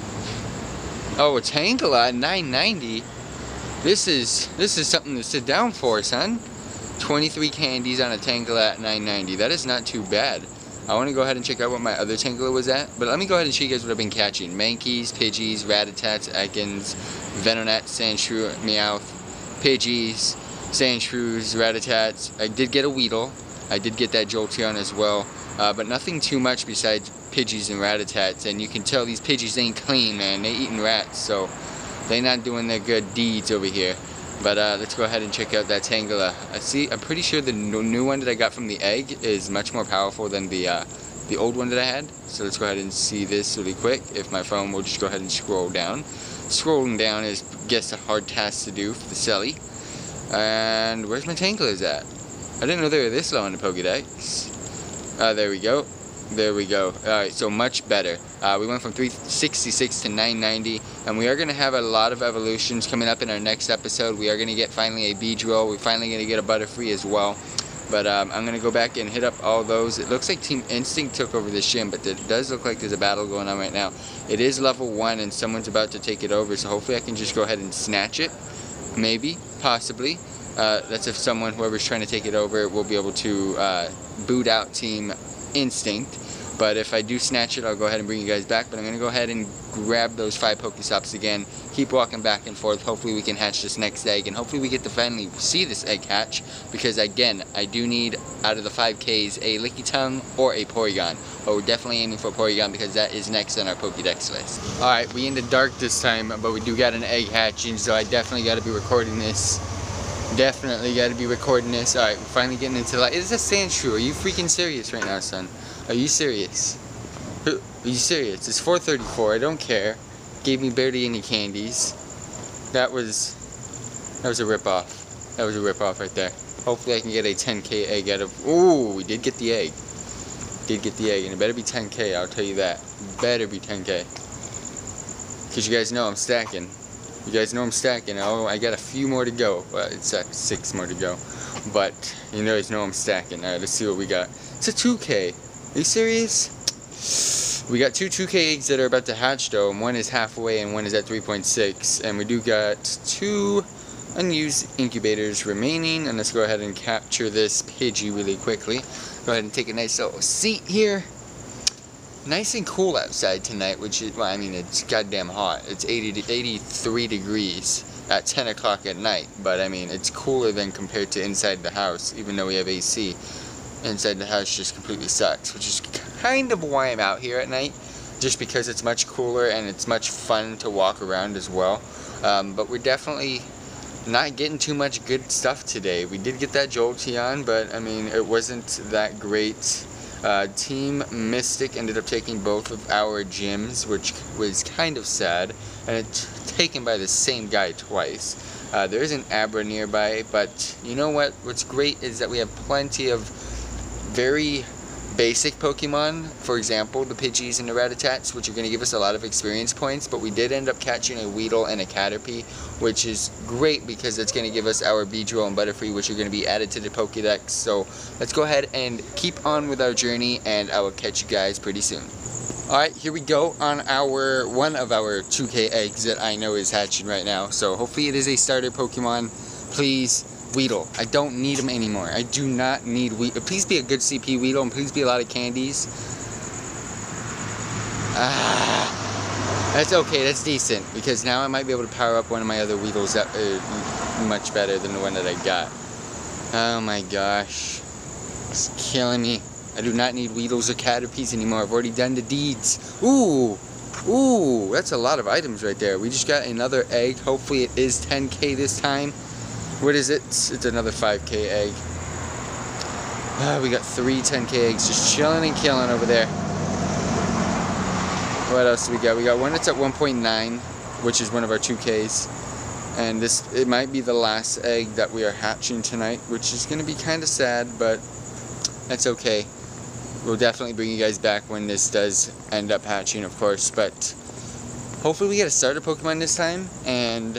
Oh, a Tangela at 990. This is something to sit down for, son. 23 candies on a Tangela at 990. That is not too bad. I want to go ahead and check out what my other Tangela was at, but let me go ahead and show you guys what I've been catching. Mankeys, Pidgeys, Rattatats, Ekans, Venonat, Sandshrew, Meowth, Pidgeys, Sandshrews, Rattatats. I did get a Weedle. I did get that Jolteon as well, but nothing too much besides Pidgeys and Rattatats. And you can tell these Pidgeys ain't clean, man. They eating rats, so they not doing their good deeds over here. But let's go ahead and check out that Tangela. I'm pretty sure the new one that I got from the egg is much more powerful than the old one that I had. So let's go ahead and see this really quick. If my phone will just go ahead and scroll down. Scrolling down is, I guess, a hard task to do for the Selly. And where's my Tangelas at? I didn't know they were this low on the Pokedex. There we go. There we go. Alright, so much better. We went from 366 to 990, and we are going to have a lot of evolutions coming up in our next episode. We are going to get finally a Beedrill. We're finally going to get a Butterfree as well. But I'm going to go back and hit up all those. It looks like Team Instinct took over this gym, but it does look like there's a battle going on right now. It is level 1, and someone's about to take it over, so hopefully I can just go ahead and snatch it. Maybe. Possibly. That's if whoever's trying to take it over, will be able to boot out Team Instinct. But if I do snatch it, I'll go ahead and bring you guys back. But I'm going to go ahead and grab those 5 Pokestops again. Keep walking back and forth. Hopefully we can hatch this next egg. And hopefully we get to finally see this egg hatch. Because again, I do need, out of the 5Ks, a Lickitung or a Porygon. But we're definitely aiming for Porygon because that is next on our Pokedex list. Alright, we in the dark this time. But we do got an egg hatching. So I definitely got to be recording this. Definitely got to be recording this. Alright, we're finally getting into light. It's a Sandshrew. Are you freaking serious right now, son? Are you serious? Are you serious? It's 4:34. I don't care. Gave me barely any candies. That was a rip-off. That was a rip-off right there. Hopefully I can get a 10K egg out of... Ooh, we did get the egg. Did get the egg. And it better be 10K, I'll tell you that. Better be 10K. Because you guys know I'm stacking. You guys know I'm stacking. Oh, I got a few more to go. Well, it's 6 more to go. But you guys know I'm stacking. Alright, let's see what we got. It's a 2K. Are you serious? We got 2 2K eggs that are about to hatch though, and one is halfway and one is at 3.6. And we do got 2 unused incubators remaining. And let's go ahead and capture this Pidgey really quickly. Go ahead and take a nice little seat here. Nice and cool outside tonight, which is, well, I mean, it's goddamn hot. It's 83 degrees at 10 o'clock at night. But I mean, it's cooler than compared to inside the house, even though we have AC. Inside the house just completely sucks, which is kind of why I'm out here at night, just because it's much cooler and it's much fun to walk around as well. But we're definitely not getting too much good stuff today. We did get that Jolteon, but I mean, it wasn't that great. Team Mystic ended up taking both of our gyms, which was kind of sad, and it's taken by the same guy twice. There is an Abra nearby, but you know what? What's great is that we have plenty of very basic Pokemon, for example, the Pidgeys and the Rattatats, which are going to give us a lot of experience points, but we did end up catching a Weedle and a Caterpie, which is great because it's going to give us our Beedrill and Butterfree, which are going to be added to the Pokedex. So let's go ahead and keep on with our journey, and I will catch you guys pretty soon. Alright, here we go on one of our 2K eggs that I know is hatching right now. So hopefully it is a starter Pokemon. Please, Weedle. I don't need them anymore. I do not need Weedle. Please be a good CP Weedle, and please be a lot of candies. That's okay, that's decent, because now I might be able to power up one of my other Weedles that are much better than the one that I got. Oh my gosh. It's killing me. I do not need Weedles or Caterpies anymore. I've already done the deeds. Ooh! Ooh! That's a lot of items right there. We just got another egg. Hopefully it is 10K this time. What is it? It's another 5K egg. We got 3 10K eggs just chilling and killing over there. What else do we got? We got one that's at 1.9, which is one of our 2Ks. And it might be the last egg that we are hatching tonight, which is going to be kind of sad, but that's okay. We'll definitely bring you guys back when this does end up hatching, of course. But hopefully we get a starter Pokemon this time, and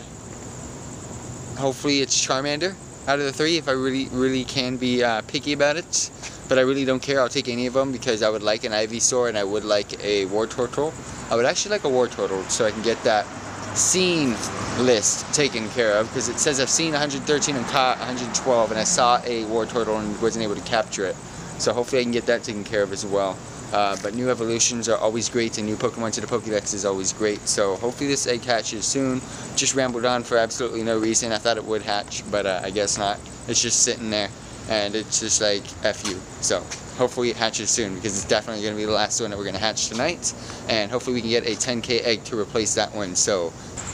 hopefully it's Charmander out of the 3 if I really can be picky about it. But I really don't care. I'll take any of them because I would like an Ivysaur and I would like a Wartortle. I would actually like a Wartortle so I can get that seen list taken care of, because it says I've seen 113 and caught 112, and I saw a Wartortle and wasn't able to capture it. So hopefully I can get that taken care of as well. But new evolutions are always great, and new Pokemon to the Pokédex is always great. So hopefully this egg hatches soon. Just rambled on for absolutely no reason. I thought it would hatch, but I guess not. It's just sitting there, and it's just like F you. So hopefully it hatches soon, because it's definitely going to be the last one that we're going to hatch tonight. And hopefully we can get a 10K egg to replace that one. So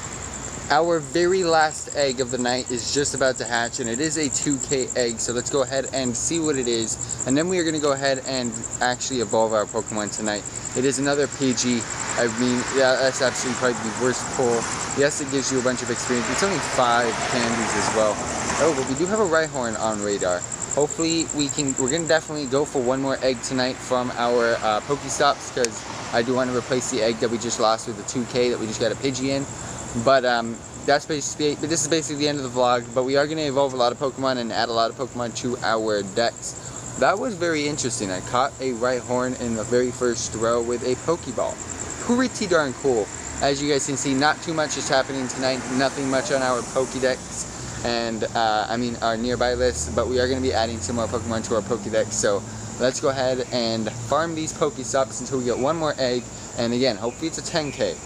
our very last egg of the night is just about to hatch, and it is a 2K egg, so let's go ahead and see what it is, and then we are going to go ahead and actually evolve our Pokemon tonight. It is another Pidgey. I mean, yeah, that's absolutely probably the worst pull. Yes, it gives you a bunch of experience. It's only 5 candies as well. Oh, but we do have a Rhyhorn on radar. Hopefully we're going to definitely go for one more egg tonight from our Pokestops, because I do want to replace the egg that we just lost with the 2K that we just got a Pidgey in. But this is basically the end of the vlog. But we are going to evolve a lot of Pokemon and add a lot of Pokemon to our decks. That was very interesting. I caught a Rhyhorn in the very first throw with a Pokeball. Pretty darn cool. As you guys can see, not too much is happening tonight. Nothing much on our Pokédex and I mean our nearby list. But we are going to be adding some more Pokemon to our Pokédex. So let's go ahead and farm these Pokestops until we get one more egg. And again, hopefully it's a 10K.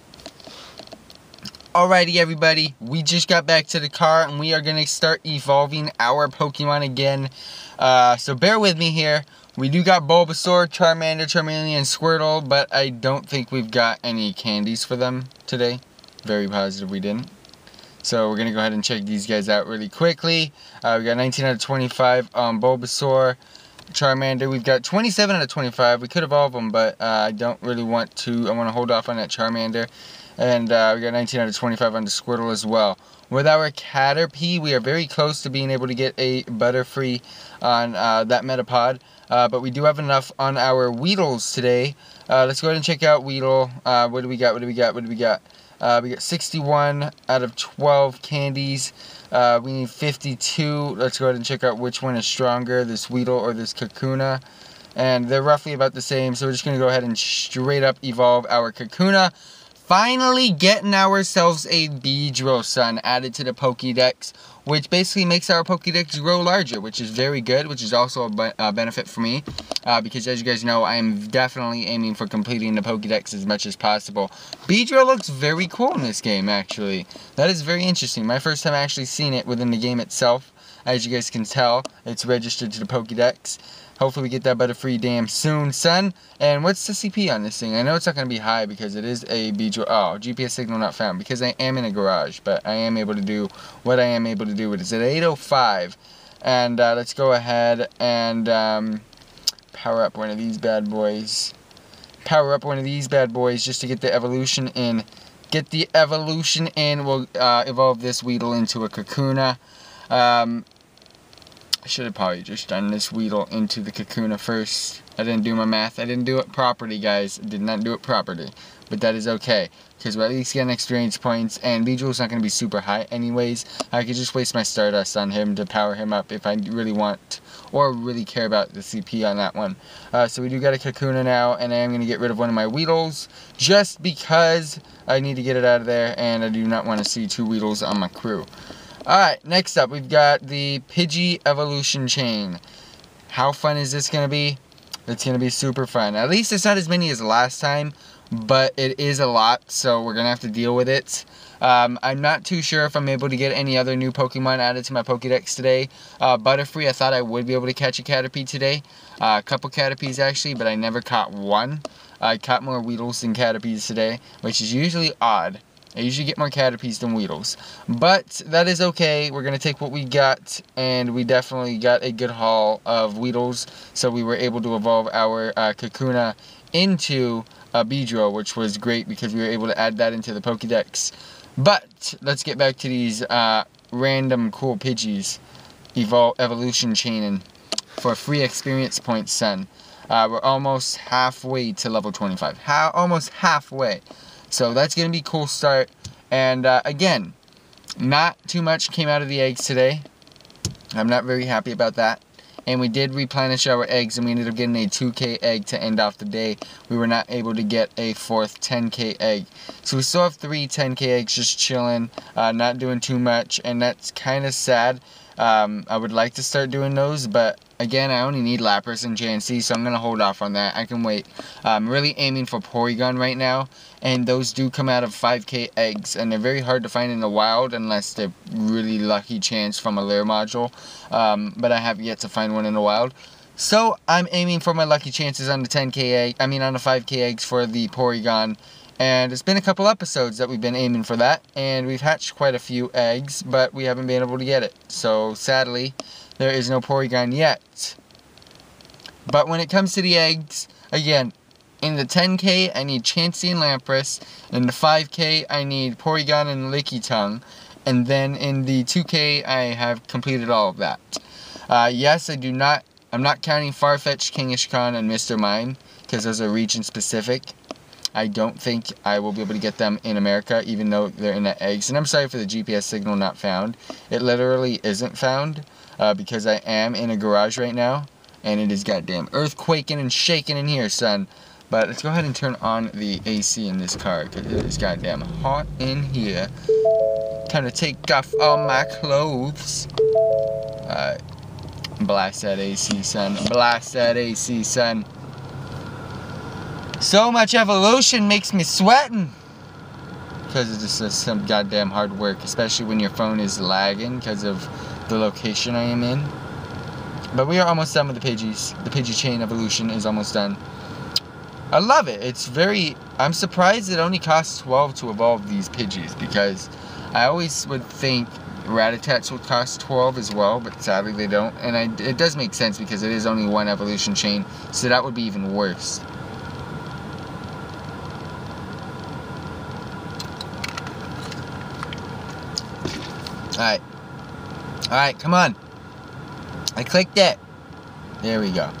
Alrighty everybody, we just got back to the car and we are going to start evolving our Pokemon again. So bear with me here. We do got Bulbasaur, Charmander, Charmeleon, and Squirtle, but I don't think we've got any candies for them today. Very positive we didn't. So we're going to go ahead and check these guys out really quickly. We got 19 out of 25 on Bulbasaur. Charmander, we've got 27 out of 25. We could evolve them, but I don't really want to. I want to hold off on that Charmander. And we got 19 out of 25 on the Squirtle as well. With our Caterpie, we are very close to being able to get a Butterfree on that Metapod. But we do have enough on our Weedles today. Let's go ahead and check out Weedle. What do we got? We got 61 out of 12 candies. We need 52. Let's go ahead and check out which one is stronger, this Weedle or this Kakuna. And they're roughly about the same, so we're just going to go ahead and straight up evolve our Kakuna. Finally getting ourselves a Beedrill Sun added to the Pokédex, which basically makes our Pokédex grow larger, which is very good, which is also a benefit for me, because as you guys know, I am definitely aiming for completing the Pokédex as much as possible. Beedrill looks very cool in this game, actually. That is very interesting. My first time actually seeing it within the game itself. As you guys can tell, it's registered to the Pokédex. Hopefully we get that Butterfree dam soon, son. And what's the CP on this thing? I know it's not going to be high because it is a Beedrill. Oh, GPS signal not found. Because I am in a garage, but I am able to do what I am able to do with it. It's at 8:05. And let's go ahead and power up one of these bad boys. Power up one of these bad boys just to get the evolution in. Get the evolution in. We'll evolve this Weedle into a Kakuna. I should have probably just done this Weedle into the Kakuna first. I didn't do my math. I didn't do it properly, guys. I did not do it properly. But that is okay, because we're at least getting experience points, and Beedrill's not going to be super high anyways. I could just waste my Stardust on him to power him up if I really want, or really care about the CP on that one. So we do got a Kakuna now, and I am going to get rid of one of my Weedles, just because I need to get it out of there, and I do not want to see 2 Weedles on my crew. Alright, next up, we've got the Pidgey Evolution Chain. How fun is this going to be? It's going to be super fun. At least it's not as many as last time, but it is a lot, so we're gonna have to deal with it. I'm not too sure if I'm able to get any other new Pokemon added to my Pokedex today. Butterfree, I thought I would be able to catch a Caterpie today. A couple Caterpies actually, but I never caught one. I caught more Weedles than Caterpies today, which is usually odd. I usually get more Caterpies than Weedles. But that is okay. We're going to take what we got, and we definitely got a good haul of Weedles. So we were able to evolve our Kakuna into a Beedrill, which was great because we were able to add that into the Pokedex. But let's get back to these random cool Pidgeys evolution chaining for free experience points, son. We're almost halfway to level 25. Almost halfway. So that's going to be a cool start. And again, not too much came out of the eggs today. I'm not very happy about that. And we did replenish our eggs, and we ended up getting a 2K egg to end off the day. We were not able to get a fourth 10K egg. So we still have 3 10K eggs just chilling, not doing too much, and that's kind of sad. I would like to start doing those, but again, I only need Lapras and JNC, so I'm going to hold off on that. I can wait. I'm really aiming for Porygon right now, and those do come out of 5K eggs, and they're very hard to find in the wild unless they're really lucky chance from a Lair module, but I have yet to find one in the wild. So I'm aiming for my lucky chances on the 10K egg, on the 5K eggs for the Porygon. And it's been a couple episodes that we've been aiming for that, and we've hatched quite a few eggs, but we haven't been able to get it. So sadly, there is no Porygon yet. But when it comes to the eggs, again, in the 10K, I need Chansey and Lapras. In the 5K, I need Porygon and Lickitung. And then in the 2K, I have completed all of that. Yes, I'm not counting Farfetch'd, Kangaskhan, and Mr. Mime, because those are region specific. I don't think I will be able to get them in America, even though they're in the eggs. And I'm sorry for the GPS signal not found. It literally isn't found, because I am in a garage right now, and it is goddamn earthquaking and shaking in here, son. But let's go ahead and turn on the AC in this car, because it is goddamn hot in here. Time to take off all my clothes. Alright. Blast that AC, son. Blast that AC, son. So much evolution makes me sweating. Because it's just some goddamn hard work. Especially when your phone is lagging because of the location I am in. But we are almost done with the Pidgeys. The Pidgey chain evolution is almost done. I love it. It's very... I'm surprised it only costs 12 to evolve these Pidgeys. Because I always would think Rattatas would cost 12 as well. But sadly they don't. And it does make sense because it is only one evolution chain. So that would be even worse. Alright. Alright, come on. I clicked it. There we go.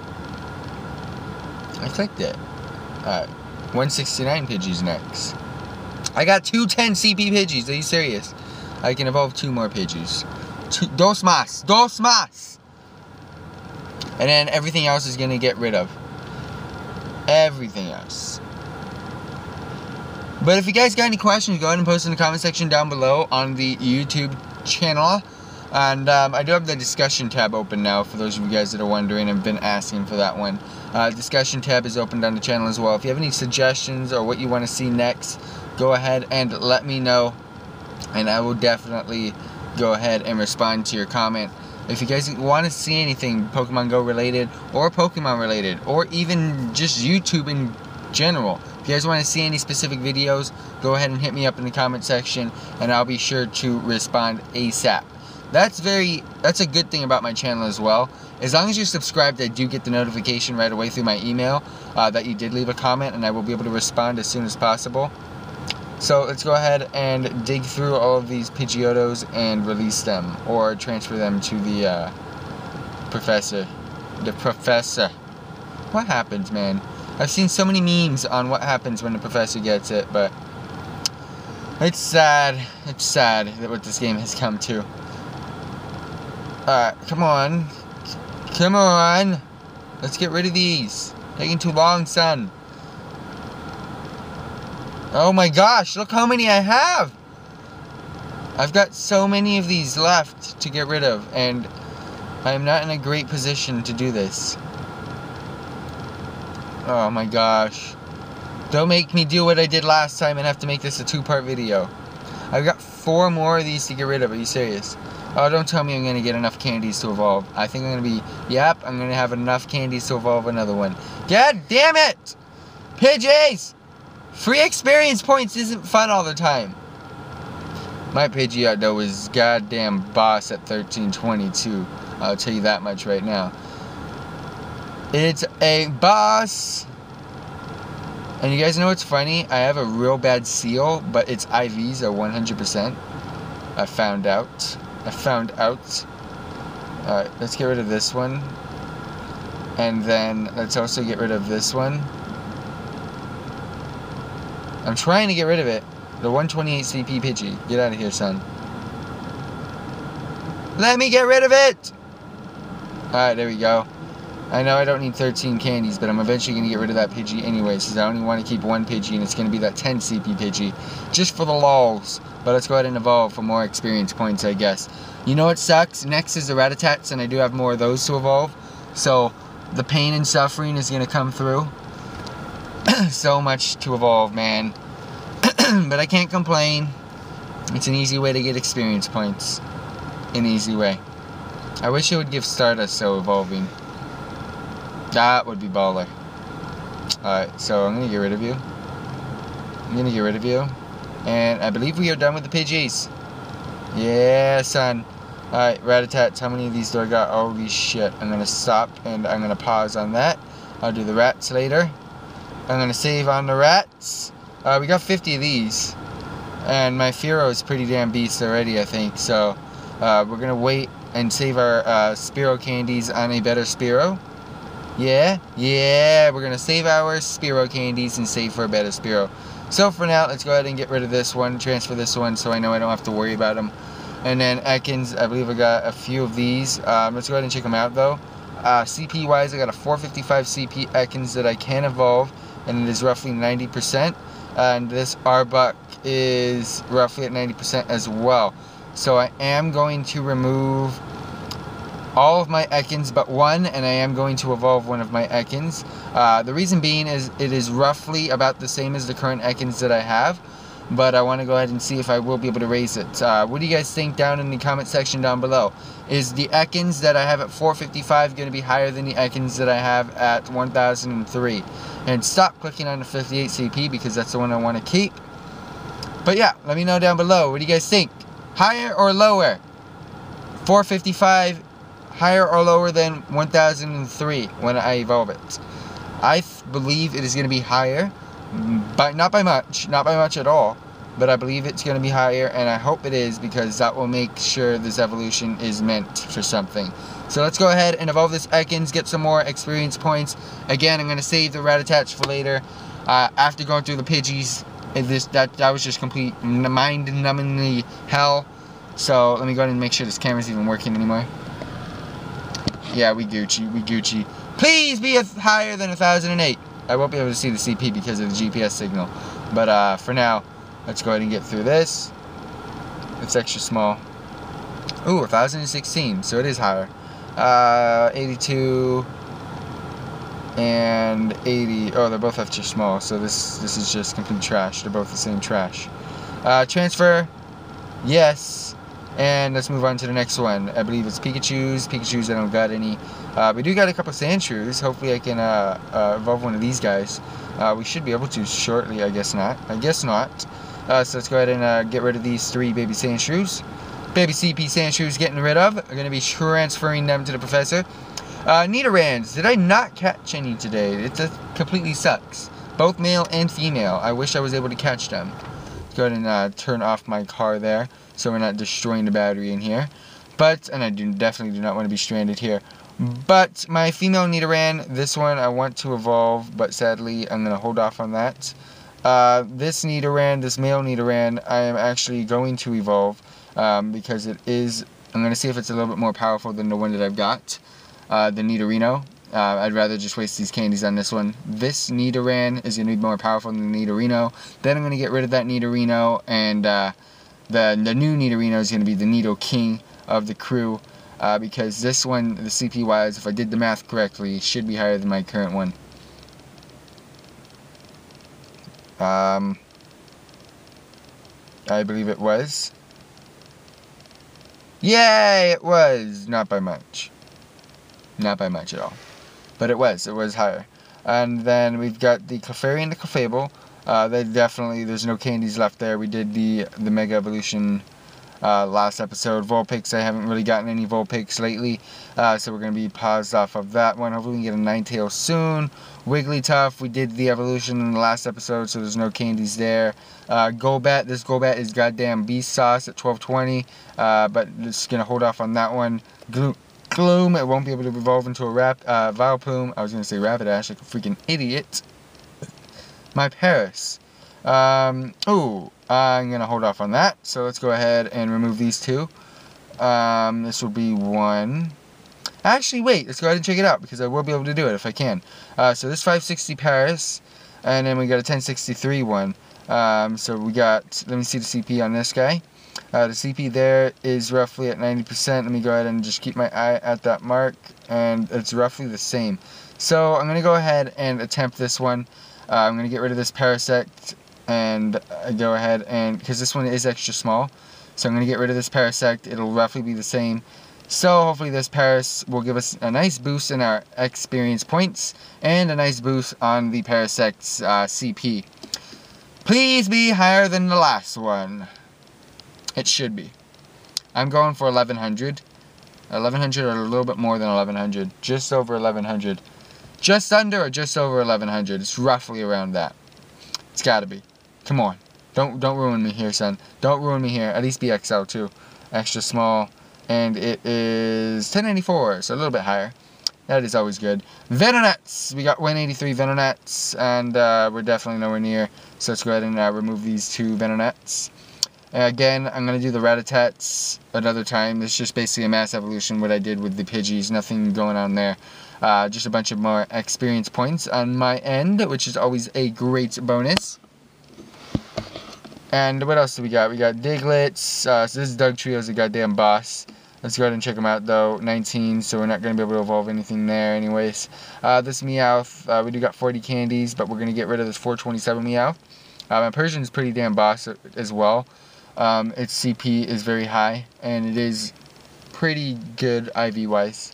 I clicked it. Alright. 169 Pidgeys next. I got 210 CP Pidgeys. Are you serious? I can evolve 2 more Pidgeys. Dos más. Dos más. And then everything else is going to get rid of. Everything else. But if you guys got any questions, go ahead and post in the comment section down below on the YouTube channel. And I do have the discussion tab open now for those of you guys that are wondering and been asking for that one. Discussion tab is open on the channel as well. If you have any suggestions or what you want to see next, go ahead and let me know, and I will definitely go ahead and respond to your comment. If you guys want to see anything Pokemon Go related or Pokemon related or even just YouTube in general, if you guys want to see any specific videos, go ahead and hit me up in the comment section and I'll be sure to respond ASAP. That's a good thing about my channel as well. As long as you're subscribed, I do get the notification right away through my email that you did leave a comment, and I will be able to respond as soon as possible. So let's go ahead and dig through all of these Pidgeotos and release them, or transfer them to the professor. The professor. What happens, man? I've seen so many memes on what happens when the professor gets it, but it's sad. It's sad that what this game has come to. Alright, come on. Come on. Let's get rid of these. Taking too long, son. Oh my gosh, look how many I have. I've got so many of these left to get rid of, and I am not in a great position to do this. Oh my gosh. Don't make me do what I did last time and have to make this a 2-part video. I've got 4 more of these to get rid of. Are you serious? Oh, don't tell me I'm going to get enough candies to evolve. I think I'm going to be... Yep, I'm going to have enough candies to evolve another one. God damn it! Pidgeys! Free experience points isn't fun all the time. My Pidgeot, though, is goddamn boss at 1322. I'll tell you that much right now. It's a boss. And you guys know what's funny? I have a real bad seal, but its IVs are 100%. I found out. Alright, let's get rid of this one. And then let's also get rid of this one. I'm trying to get rid of it. The 128 CP Pidgey. Get out of here, son. Let me get rid of it! Alright, there we go. I know I don't need 13 candies, but I'm eventually going to get rid of that Pidgey anyways, because I only want to keep one Pidgey, and it's going to be that 10 CP Pidgey. Just for the lols. But let's go ahead and evolve for more experience points, I guess. You know what sucks? Next is the Rattatats, and I do have more of those to evolve. So, the pain and suffering is going to come through. So much to evolve, man. But I can't complain. It's an easy way to get experience points. An easy way. I wish it would give Stardust so evolving. That would be baller. Alright, so I'm going to get rid of you. And I believe we are done with the Pidgeys. Yeah, son. Alright, Rattatats, how many of these do I got? Holy shit. I'm going to stop and I'm going to pause on that. I'll do the rats later. I'm going to save on the rats. We got 50 of these. And my Fearow is pretty damn beast already, I think. So, we're going to wait and save our Spearow candies on a better Spearow. Yeah, we're going to save our Spearow candies and save for a better Spearow. So, for now, let's go ahead and get rid of this one, transfer this one, so I know I don't have to worry about them. And then Ekans, I believe I got a few of these. Let's go ahead and check them out, though. CP-wise, I got a 455 CP Ekans that I can evolve, and it is roughly 90%. And this Arbok is roughly at 90% as well. So I am going to remove all of my Ekans but one, and I am going to evolve one of my Ekans. The reason being is it is roughly about the same as the current Ekans that I have, but I want to go ahead and see if I will be able to raise it. What do you guys think down in the comment section down below? Is the Ekans that I have at 455 going to be higher than the Ekans that I have at 1003? And stop clicking on the 58 CP because that's the one I want to keep. But yeah, let me know down below. What do you guys think? Higher or lower? 455 higher or lower than 1003 when I evolve it? I believe it is going to be higher, but not by much at all. But I believe it's going to be higher, and I hope it is, because that will make sure this evolution is meant for something. So let's go ahead and evolve this Ekans, get some more experience points. Again, I'm going to save the Rattatats for later. After going through the Pidgeys, that was just complete mind-numbingly hell. So let me go ahead and make sure this camera's even working anymore. Yeah, we Gucci. Please be higher than 1008. I won't be able to see the CP because of the GPS signal. But for now, let's go ahead and get through this. It's extra small. Ooh, 1016, so it is higher. 82 and 80. Oh, they're both extra small, so this is just complete trash. They're both the same trash. Transfer, yes. And let's move on to the next one. I believe it's Pikachu's. I don't got any. We do got a couple of Sandshrews. Hopefully I can evolve one of these guys. We should be able to shortly. I guess not. So let's go ahead and get rid of these 3 baby Sandshrews. Baby CP Sandshrews getting rid of. I'm going to be transferring them to the professor. Nidorans. Did I not catch any today? It completely sucks. Both male and female. I wish I was able to catch them. Let's go ahead and turn off my car there, so we're not destroying the battery in here. And I definitely do not want to be stranded here. But my female Nidoran, this one I want to evolve, but sadly I'm going to hold off on that. This Nidoran, this male Nidoran, I am actually going to evolve because it is, I'm going to see if it's a little bit more powerful than the one that I've got, the Nidorino. I'd rather just waste these candies on this one. This Nidoran is going to be more powerful than the Nidorino. Then I'm going to get rid of that Nidorino, and the new Nidorino is going to be the Nido King of the crew. Because this one, the CP wise, if I did the math correctly, should be higher than my current one. I believe it was. Yay, it was. Not by much. Not by much at all. But it was higher. And then we've got the Clefairy and the Clefable. There's no candies left there. We did the Mega Evolution last episode. Vulpix, I haven't really gotten any Vulpix lately. So we're going to be paused off of that one. Hopefully we can get a Ninetales soon. Wigglytuff, we did the evolution in the last episode, so there's no candies there. Golbat, this Golbat is goddamn beast sauce at 1220. But just going to hold off on that one. Gloom, it won't be able to evolve into a Vileplume. I was going to say Rapidash, like a freaking idiot. My Paris. I'm going to hold off on that. So let's go ahead and remove these two. This will be one. Actually, wait. Let's go ahead and check it out, because I will be able to do it if I can. So this 560 Paris. And then we got a 1063 one. So we got, let me see the CP on this guy. The CP there is roughly at 90%. Let me go ahead and just keep my eye at that mark. And it's roughly the same. So I'm going to go ahead and attempt this one. I'm going to get rid of this Parasect. And go ahead and, because this one is extra small. So I'm going to get rid of this Parasect. It'll roughly be the same. So hopefully this Paras will give us a nice boost in our experience points. And a nice boost on the Parasect's CP. Please be higher than the last one. It should be. I'm going for 1100. 1100 or a little bit more than 1100. Just over 1100. Just under or just over 1100. It's roughly around that. It's gotta be. Come on. Don't ruin me here, son. Don't ruin me here. At least be XL too. Extra small. And it is 1094, so a little bit higher. That is always good. Venonats. We got 183 Venonats. And we're definitely nowhere near. So let's go ahead and remove these two Venonats. Again, I'm going to do the Ratatats another time. This is just basically a mass evolution, what I did with the Pidgeys. Nothing going on there. Just a bunch of more experience points on my end, which is always a great bonus. And what else do we got? We got Diglets. So this is Dugtrio's a goddamn boss. Let's go ahead and check them out, though. 19, so we're not going to be able to evolve anything there anyways. This Meowth, we do got 40 candies, but we're going to get rid of this 427 Meowth. My Persian is pretty damn boss as well. Its CP is very high, and it is pretty good IV-wise.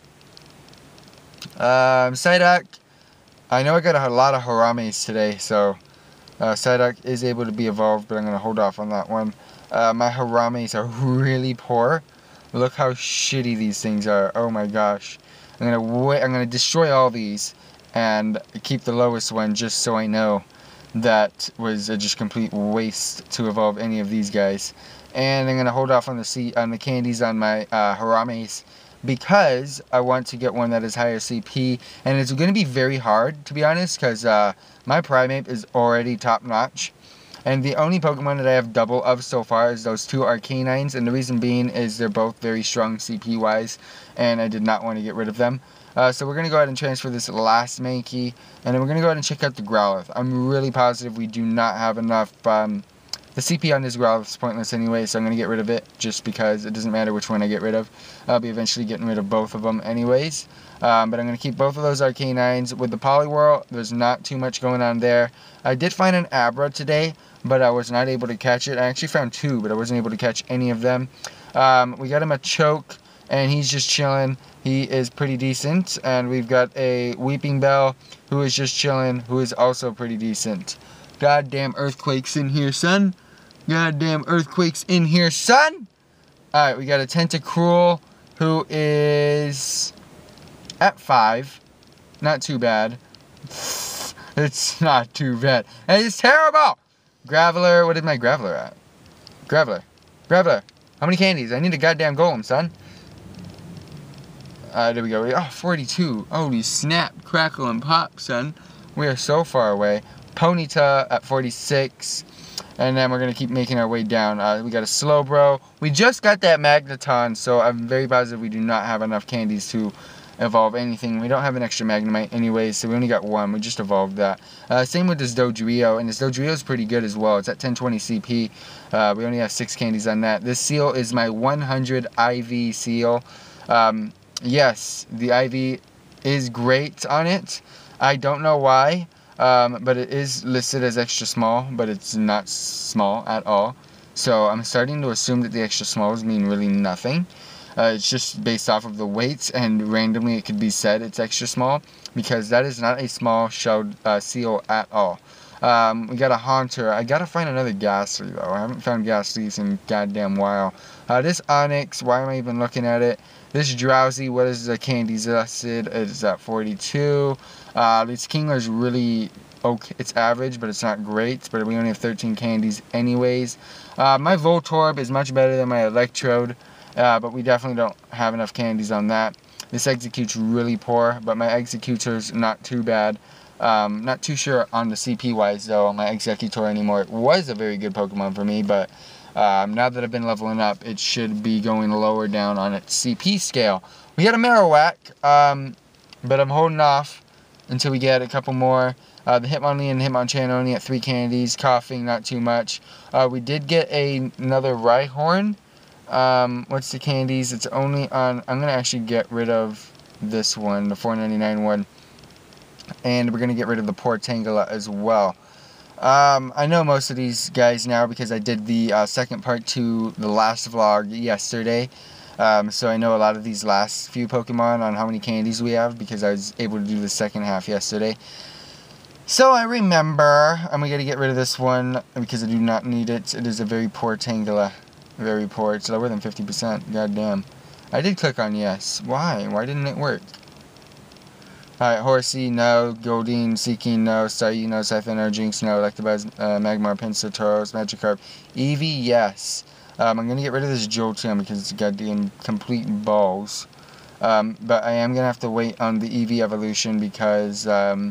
Psyduck, I know I got a lot of Harames today, so Psyduck is able to be evolved, but I'm going to hold off on that one. My Harames are really poor. Look how shitty these things are. Oh my gosh. I'm going to destroy all these and keep the lowest one just so I know that was a just complete waste to evolve any of these guys. And I'm going to hold off on the candies on my Harames because I want to get one that is higher CP, and it's going to be very hard, to be honest, because my Primeape is already top notch, and the only Pokemon that I have double of so far is those two Arcanines, and the reason being is they're both very strong CP wise, and I did not want to get rid of them. So we're going to go ahead and transfer this last Mankey, and then we're going to go ahead and check out the Growlithe. I'm really positive we do not have enough. The CP on this Growlithe is pointless anyway, so I'm going to get rid of it just because it doesn't matter which one I get rid of. I'll be eventually getting rid of both of them anyways. But I'm going to keep both of those Arcanines. With the Poliwhirl, there's not too much going on there. I did find an Abra today, but I was not able to catch it. I actually found two, but I wasn't able to catch any of them. We got him a Choke, and he's just chilling. He is pretty decent. And we've got a Weeping Bell, who is just chilling, who is also pretty decent. Goddamn earthquakes in here, son. Goddamn earthquakes in here, son. Alright, we got a Tentacruel, who is at 5. Not too bad. It's not too bad. And it's terrible! Graveler, what is my Graveler at? Graveler. How many candies? I need a goddamn golem, son. There we go. Oh, 42. Holy snap, crackle, and pop, son. We are so far away. Ponyta at 46. And then we're going to keep making our way down. We got a Slowbro. We just got that Magneton, so I'm very positive we do not have enough candies to evolve anything. We don't have an extra Magnemite anyways, so we only got one. We just evolved that. Same with this Dodrio, and this Dodrio is pretty good as well. It's at 1020 CP. We only have 6 candies on that. This seal is my 100 IV seal. Yes, the IV is great on it. I don't know why. but it is listed as extra small, but it's not small at all. So I'm starting to assume that the extra smalls mean really nothing. It's just based off of the weights, and randomly it could be said it's extra small, because that is not a small shelled seal at all. We got a Haunter. I gotta find another Ghastly though. I haven't found Ghastlies in a goddamn while. This Onyx, why am I even looking at it? This Drowsy, what is the candies listed? It's at 42. This Kingler's really okay. It's average, but it's not great. But we only have 13 candies anyways. My Voltorb is much better than my Electrode. But we definitely don't have enough candies on that. This Execute's really poor, but my Executor's not too bad. Not too sure on the CP wise though, my Executor anymore. It was a very good Pokemon for me, but now that I've been leveling up, it should be going lower down on its CP scale. We got a Marowak, but I'm holding off until we get a couple more. The Hitmonlee and Hitmonchan only at 3 candies. Coughing, not too much. We did get another Rhyhorn. What's the candies? It's only on, I'm going to actually get rid of this one, the 4.99 one. And we're going to get rid of the poor Tangela as well. I know most of these guys now because I did the second part to the last vlog yesterday. So I know a lot of these last few Pokemon on how many candies we have because I was able to do the second half yesterday. So I remember, I'm going to get rid of this one because I do not need it. It is a very poor Tangela. Very poor. It's lower than 50%. God damn. I did click on yes. Why? Why didn't it work? Alright, Horsey, no. Goldeen, Seeking, no. Staryu, no. Scyther, no. Jinx, no. Electabuzz, Magmar, Pinsir, Tauros, Magikarp. Eevee, yes. I'm going to get rid of this Jolteon because it's goddamn complete balls. But I am going to have to wait on the Eevee evolution because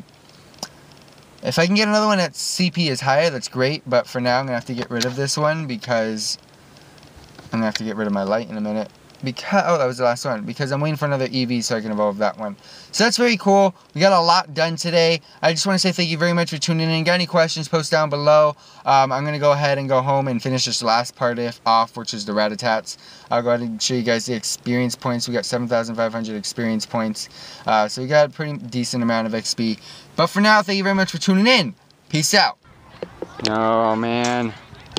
if I can get another one that CP is higher, that's great. But for now, I'm going to have to get rid of this one because I'm going to have to get rid of my light in a minute. Because, oh, that was the last one. Because I'm waiting for another Eevee so I can evolve that one. So that's very cool. We got a lot done today. I just want to say thank you very much for tuning in. Got any questions, post down below. I'm going to go ahead and go home and finish this last part off, which is the Rattatats. I'll go ahead and show you guys the experience points. We got 7,500 experience points. So we got a pretty decent amount of XP. But for now, thank you very much for tuning in. Peace out. Oh, man.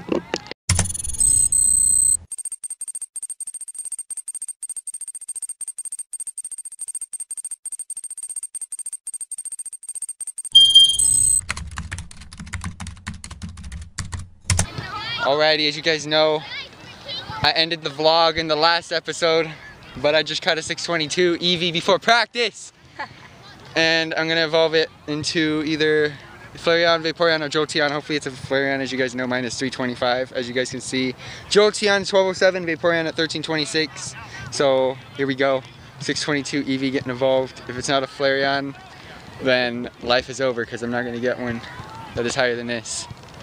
Alrighty, as you guys know, I ended the vlog in the last episode, but I just caught a 622 Eevee before practice. And I'm going to evolve it into either Flareon, Vaporeon, or Jolteon. Hopefully it's a Flareon. As you guys know, mine is 325, as you guys can see. Jolteon 1207, Vaporeon at 1326. So here we go, 622 Eevee getting evolved. If it's not a Flareon, then life is over because I'm not going to get one that is higher than this.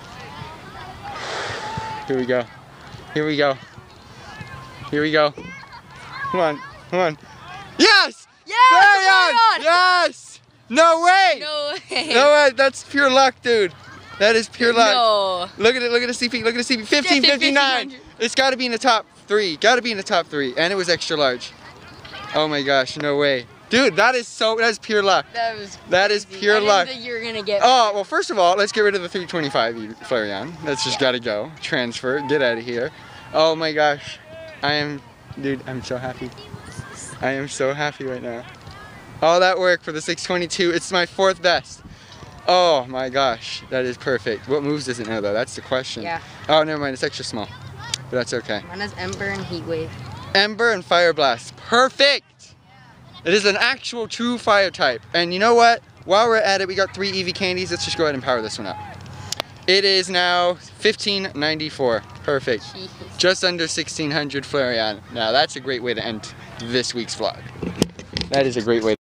Here we go. Here we go. Here we go. Come on. Come on. Yes! Yes! Yes! No way! No way. No way. That's pure luck, dude. That is pure luck. No. Look at it. Look at the CP. Look at the CP. 1559. It's got to be in the top 3. Got to be in the top 3. And it was extra large. Oh my gosh. No way. Dude, that is pure luck. That is pure luck. I didn't think you were gonna get. Oh, well, first of all, let's get rid of the 325 Flareon. That's just gotta go. Transfer. Get out of here. Oh my gosh. Dude, I'm so happy. I am so happy right now. All that work for the 622. It's my 4th best. Oh my gosh. That is perfect. What moves does it know though? That's the question. Yeah. Oh, never mind. It's extra small. But that's okay. Mine has Ember and Heat Wave. Ember and Fire Blast. Perfect! It is an actual true fire type. And you know what? While we're at it, we got 3 Eevee candies. Let's just go ahead and power this one up. It is now 1594. Perfect. Jeez. Just under 1600 Flareon. Now that's a great way to end this week's vlog. That is a great way.